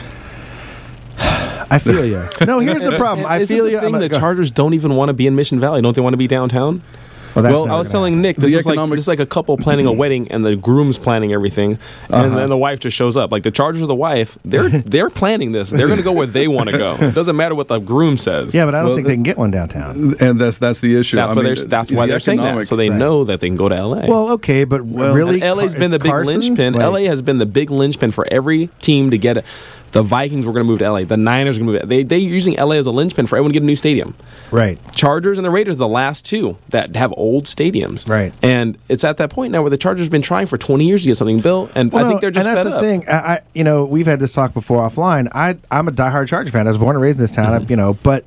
Speaker 2: I feel you. No, here's the problem. I feel you.
Speaker 3: The Chargers don't even want to be in Mission Valley. Don't they want to be downtown? Well, I was telling Nick, this is like a couple planning a wedding, and the groom's planning everything, and then the wife just shows up. Like the Chargers or the wife, they're planning this. They're going to go where they want to go. It doesn't matter what the groom says.
Speaker 2: Yeah, but I don't think they can get one downtown.
Speaker 19: And that's the issue.
Speaker 3: That's why they're saying that, so they know that they can go to LA.
Speaker 2: Well, okay, but really,
Speaker 3: LA's been the big linchpin. LA has been the big linchpin for every team to get it. The Vikings were going to move to LA. The Niners were going to move. They're using LA as a linchpin for everyone to get a new stadium.
Speaker 2: Right.
Speaker 3: Chargers and the Raiders are the last two that have old stadiums.
Speaker 2: Right.
Speaker 3: And it's at that point now where the Chargers have been trying for 20 years to get something built, and I think they're just fed up.
Speaker 2: And that's the thing. We've had this talk before offline. I'm a diehard Charger fan. I was born and raised in this town. But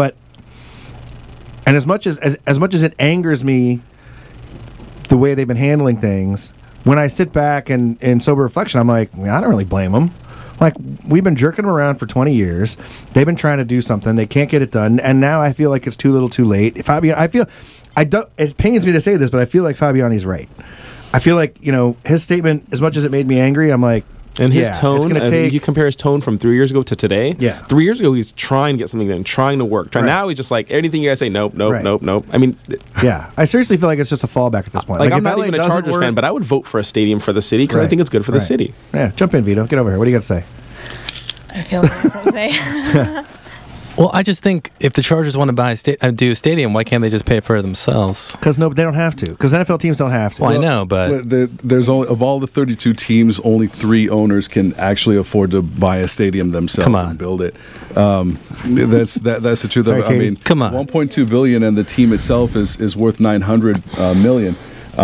Speaker 2: as much as it angers me the way they've been handling things, when I sit back and in sober reflection, I'm like, I don't really blame them. Like, we've been jerking them around for 20 years. They've been trying to do something. They can't get it done. And now I feel like it's too little too late. It pains me to say this, but I feel like Fabiani's right. I feel like, his statement, as much as it made me angry, I'm like,
Speaker 3: and his tone, you compare his tone from 3 years ago to today.
Speaker 2: Yeah.
Speaker 3: 3 years ago, he's trying to get something done, trying to work. Now he's just like, anything you guys say, nope. I mean,
Speaker 2: yeah. I seriously feel like it's just a fallback at this point.
Speaker 3: Like I'm not even a Chargers fan, but I would vote for a stadium for the city because I think it's good for the city.
Speaker 2: Yeah, jump in, Vito. Get over here. What do you got to say?
Speaker 4: I feel like I was say.
Speaker 5: Well, I just think if the Chargers want to do a stadium, why can't they just pay for it themselves?
Speaker 2: Because they don't have to. Because NFL teams don't have to.
Speaker 5: Well, I know, but
Speaker 19: there's only, of all the 32 teams, only 3 owners can actually afford to buy a stadium themselves and build it. That's the truth.
Speaker 2: Sorry,
Speaker 19: of it. I mean,
Speaker 5: come on,
Speaker 19: $1.2 billion, and the team itself is worth $900 million.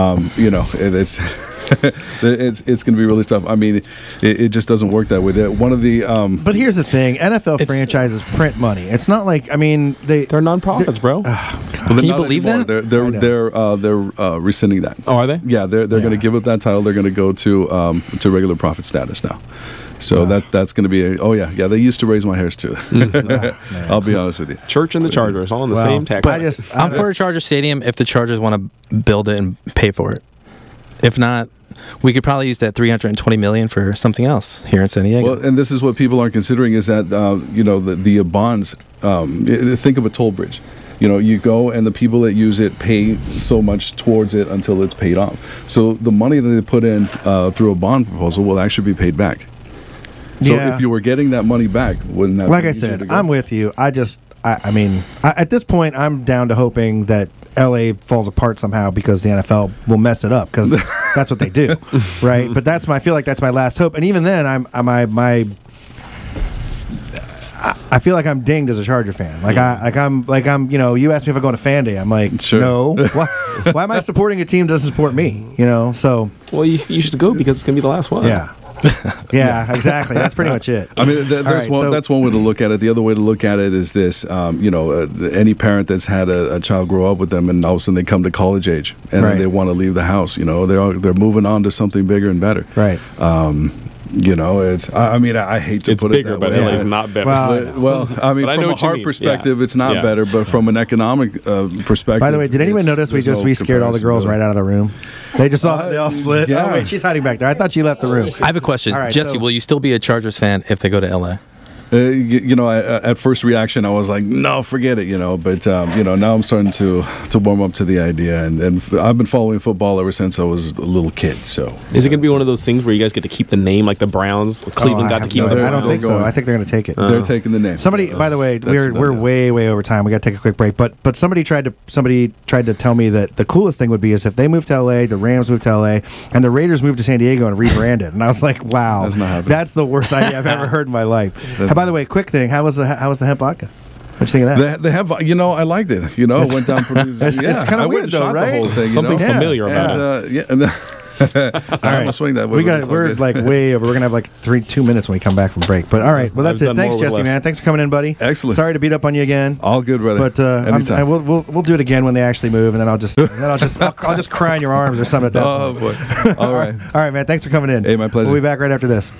Speaker 19: It's going to be really tough. I mean, it just doesn't work that way. One of the
Speaker 2: but here's the thing: NFL franchises print money. It's not like
Speaker 3: they're nonprofits, bro.
Speaker 19: Can you believe that? They're rescinding that.
Speaker 3: Oh, are they?
Speaker 19: Yeah, they're going to give up that title. They're going to go to regular profit status now. So that's going to be they used to raise my hairs too. I'll be honest with you.
Speaker 3: Church and the Chargers all in the same tax.
Speaker 5: I'm for a Charger stadium if the Chargers want to build it and pay for it. If not, we could probably use that $320 million for something else here in San Diego.
Speaker 19: Well, and this is what people aren't considering is that the bonds. Think of a toll bridge. You go and the people that use it pay so much towards it until it's paid off. So the money that they put in through a bond proposal will actually be paid back. So if you were getting that money back, wouldn't that?
Speaker 2: Like I said, I'm with you. I mean, at this point, I'm down to hoping that LA falls apart somehow because the NFL will mess it up because that's what they do, right? But I feel like that's my last hope. And even then, I feel like I'm dinged as a Charger fan. I'm. You asked me if I go to Fan Day. I'm like,
Speaker 19: sure.
Speaker 2: No. Why am I supporting a team that doesn't support me? So.
Speaker 3: Well, you should go because it's gonna be the last one.
Speaker 2: Yeah. Yeah, exactly. That's pretty much it.
Speaker 19: I mean, that's one way to look at it. The other way to look at it is this: any parent that's had a child grow up with them, and all of a sudden they come to college age, and
Speaker 2: Right.
Speaker 19: they want to leave the house. They're moving on to something bigger and better.
Speaker 2: Right.
Speaker 19: It's. I mean, I hate to
Speaker 3: It's
Speaker 19: put
Speaker 3: bigger,
Speaker 19: it that
Speaker 3: but
Speaker 19: way.
Speaker 3: LA's not better.
Speaker 19: Well, I mean,
Speaker 3: But I
Speaker 19: from
Speaker 3: know
Speaker 19: a
Speaker 3: what you
Speaker 19: heart
Speaker 3: mean.
Speaker 19: perspective,
Speaker 3: Yeah.
Speaker 19: it's not
Speaker 3: Yeah.
Speaker 19: better, but from an economic perspective.
Speaker 2: By the way, did anyone notice we scared all the girls right out of the room? They just they all split.
Speaker 19: yeah.
Speaker 2: Oh wait, she's hiding back there. I thought she left the room.
Speaker 20: I have a question.
Speaker 2: All right,
Speaker 20: Jesse,
Speaker 2: so-
Speaker 20: will you still be a Chargers fan if they go to LA?
Speaker 19: At first reaction, I was like, no, forget it, But, now I'm starting to warm up to the idea. And I've been following football ever since I was a little kid. So
Speaker 3: Is it going to be one of those things where you guys get to keep the name like the Browns? Cleveland got to keep the
Speaker 2: I
Speaker 3: Browns.
Speaker 2: don't think so. I think they're going to take it.
Speaker 19: They're taking the name.
Speaker 2: Somebody, by the way, we're way over time. We got to take a quick break. But somebody tried to tell me that the coolest thing would be is if they moved to LA, the Rams moved to LA, and the Raiders moved to San Diego and rebranded. And I was like, wow,
Speaker 19: That's not happening.
Speaker 2: that's the worst idea I've ever heard in my life. And by the way, quick thing, how was the hemp vodka? What'd you think of that?
Speaker 19: They have, I liked it. It went down pretty.
Speaker 2: It's kinda
Speaker 19: I
Speaker 2: weird
Speaker 19: went and
Speaker 2: though,
Speaker 19: shot
Speaker 2: right?
Speaker 19: the whole thing.
Speaker 3: Something familiar about
Speaker 19: it. I'm gonna swing that way.
Speaker 2: We're like way over. We're gonna have like 2 minutes when we come back from break. But all right, well that's
Speaker 3: I've
Speaker 2: it.
Speaker 3: done
Speaker 2: Thanks,
Speaker 3: more with
Speaker 2: Jesse,
Speaker 3: less.
Speaker 2: man. Thanks for coming in, buddy.
Speaker 19: Excellent.
Speaker 2: Sorry to beat up on you again.
Speaker 19: All good, brother.
Speaker 2: But
Speaker 19: Anytime.
Speaker 2: we'll do it again when they actually move, and then I'll just cry in your arms or something at that
Speaker 19: Oh
Speaker 2: point.
Speaker 19: boy! All right.
Speaker 2: All right, man. Thanks for coming in.
Speaker 19: Hey, my pleasure.
Speaker 2: We'll be back right after this.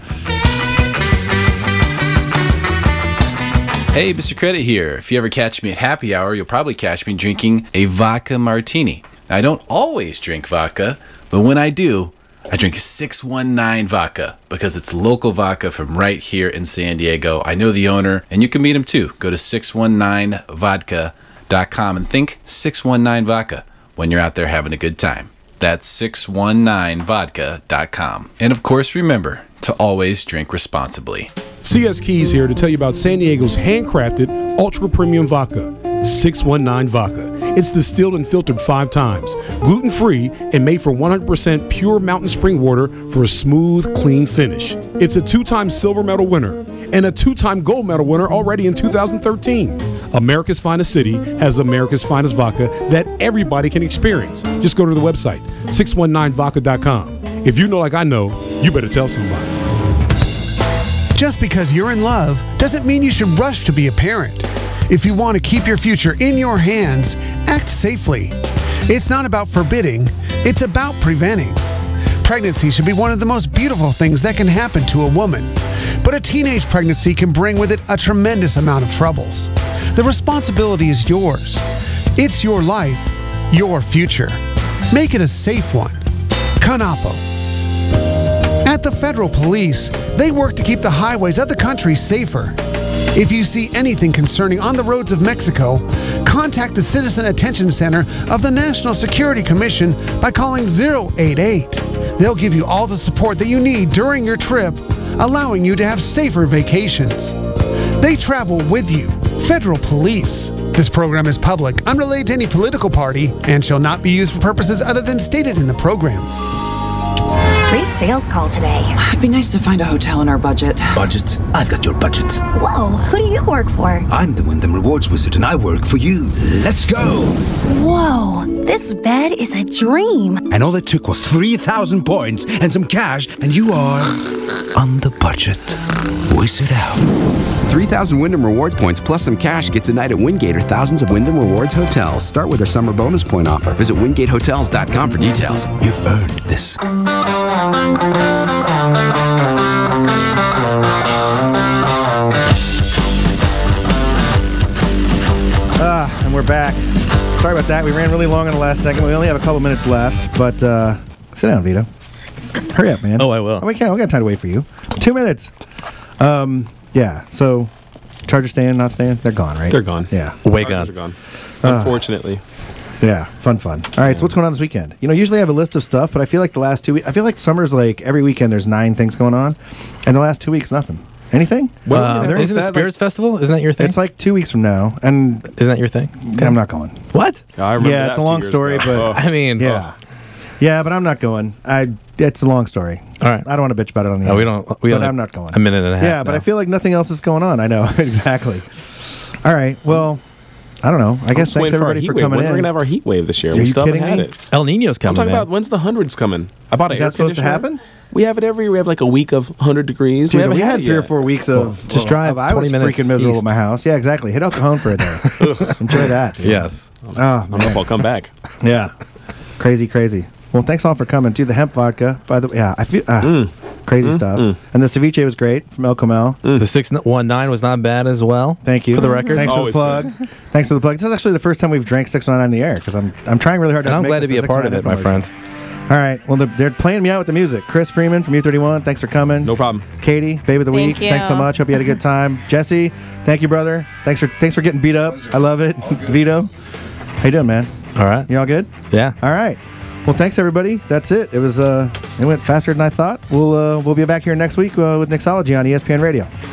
Speaker 6: Hey, Mr. Credit here. If you ever catch me at happy hour, you'll probably catch me drinking a vodka martini. Now, I don't always drink vodka, but when I do, I drink 619 vodka because it's local vodka from right here in San Diego. I know the owner, and you can meet him too. Go to 619vodka.com and think 619 vodka when you're out there having a good time. That's 619vodka.com. And of course, remember to always drink responsibly.
Speaker 7: CS Keys here to tell you about San Diego's handcrafted ultra premium vodka, 619 Vodka. It's distilled and filtered 5 times, gluten-free, and made from 100% pure mountain spring water for a smooth, clean finish. It's a 2-time silver medal winner and a 2-time gold medal winner already in 2013. America's Finest City has America's Finest Vodka that everybody can experience. Just go to the website, 619vodka.com. If you know like I know, you better tell somebody.
Speaker 8: Just because you're in love doesn't mean you should rush to be a parent. If you want to keep your future in your hands, act safely. It's not about forbidding, it's about preventing. Pregnancy should be one of the most beautiful things that can happen to a woman. But a teenage pregnancy can bring with it a tremendous amount of troubles. The responsibility is yours. It's your life, your future. Make it a safe one. CONAPO. At the federal police, they work to keep the highways of the country safer. If you see anything concerning on the roads of Mexico, contact the Citizen Attention Center of the National Security Commission by calling 088. They'll give you all the support that you need during your trip, allowing you to have safer vacations. They travel with you. Federal Police. This program is public, unrelated to any political party, and shall not be used for purposes other than stated in the program.
Speaker 21: Great sales call today.
Speaker 11: It'd be nice to find a hotel in our budget.
Speaker 22: Budget? I've got your budget.
Speaker 21: Whoa, who do you work for?
Speaker 22: I'm the Wyndham Rewards Wizard and I work for you. Let's go!
Speaker 21: Whoa, this bed is a dream.
Speaker 22: And all it took was 3,000 points and some cash, and you are on the budget. Wizard out.
Speaker 23: 3,000 Wyndham Rewards points plus some cash gets a night at Wingate or thousands of Wyndham Rewards hotels. Start with our summer bonus point offer. Visit WingateHotels.com for details.
Speaker 22: You've earned this.
Speaker 2: And we're back. Sorry about that. We ran really long in the last segment. We only have a couple minutes left, but sit down, Vito. Hurry up, man.
Speaker 5: Oh, I will.
Speaker 2: We got time to wait for you. 2 minutes. Yeah. So, Chargers staying, not staying? They're gone, right?
Speaker 3: They're gone.
Speaker 2: Yeah.
Speaker 5: Way
Speaker 3: Chargers
Speaker 5: gone.
Speaker 3: are gone. Unfortunately.
Speaker 2: Yeah, fun. All right, so what's going on this weekend? Usually I have a list of stuff, but I feel like the last 2 weeks, I feel like summer's like every weekend there's 9 things going on, and the last 2 weeks, nothing. Anything?
Speaker 5: Isn't the Spirits Festival? Isn't that your thing?
Speaker 2: It's like 2 weeks from now, and
Speaker 5: isn't that your thing?
Speaker 2: I'm not going.
Speaker 5: What?
Speaker 3: I remember
Speaker 2: Yeah,
Speaker 3: that
Speaker 2: it's a
Speaker 3: 2
Speaker 2: long
Speaker 3: years
Speaker 2: story,
Speaker 3: ago.
Speaker 2: but
Speaker 5: I mean,
Speaker 2: yeah, but I'm not going. It's a long story.
Speaker 5: All right.
Speaker 2: I don't want to bitch about it on the
Speaker 5: No,
Speaker 2: air.
Speaker 5: we don't.
Speaker 2: But
Speaker 5: only
Speaker 2: I'm not going.
Speaker 5: A minute and a half.
Speaker 2: Yeah, but
Speaker 5: now.
Speaker 2: I feel like nothing else is going on. I know exactly. All right. Well, I don't know. I guess thanks everybody for coming
Speaker 3: When
Speaker 2: in.
Speaker 3: are we gonna have our heat wave this year?
Speaker 2: Are
Speaker 3: We
Speaker 2: you
Speaker 3: still haven't
Speaker 2: kidding
Speaker 3: had
Speaker 2: me?
Speaker 3: it.
Speaker 5: El Niño's
Speaker 3: I'm
Speaker 5: coming.
Speaker 3: talking
Speaker 5: man.
Speaker 3: about when's the hundreds coming? I bought an
Speaker 2: Is
Speaker 3: air
Speaker 2: that supposed to
Speaker 3: conditioner.
Speaker 2: happen?
Speaker 3: We have it every year. We have like a week of 100 degrees.
Speaker 2: Dude,
Speaker 3: haven't
Speaker 2: we had
Speaker 3: it
Speaker 2: 3 or
Speaker 3: yet.
Speaker 2: 4 weeks of
Speaker 5: just drive
Speaker 2: I
Speaker 5: 20
Speaker 2: was
Speaker 5: minutes
Speaker 2: freaking miserable
Speaker 5: east.
Speaker 2: at my house. Yeah, exactly. Hit out the home for a day. Enjoy that.
Speaker 5: Yes.
Speaker 2: Oh,
Speaker 3: I don't know if I'll come back.
Speaker 2: Yeah. Crazy. Well, thanks all for coming. Dude, the hemp vodka, by the way, yeah, I feel crazy stuff. And the ceviche was great from El Camel.
Speaker 5: The 619 was not bad as well.
Speaker 2: Thank you
Speaker 5: For the record.
Speaker 2: Thanks for the
Speaker 3: Always
Speaker 2: plug. Thanks for the plug. This is actually the first time we've drank 619 in the air because I'm trying really hard to
Speaker 5: And I'm
Speaker 2: make
Speaker 5: glad to
Speaker 2: this
Speaker 5: be a part of it, my
Speaker 2: 619
Speaker 5: friend.
Speaker 2: All right. Well, they're playing me out with the music. Chris Freeman from U31. Thanks for coming.
Speaker 3: No problem.
Speaker 2: Katie, Babe of the Week.
Speaker 4: Thank you.
Speaker 2: Thanks so much. Hope you had a good time. Jesse, thank you, brother. Thanks for getting beat up. I love it. Vito, how you doing, man?
Speaker 5: All right.
Speaker 2: You all good?
Speaker 5: Yeah.
Speaker 2: All right. Well, thanks everybody. That's it. It went faster than I thought. We'll be back here next week with Nixology on ESPN Radio.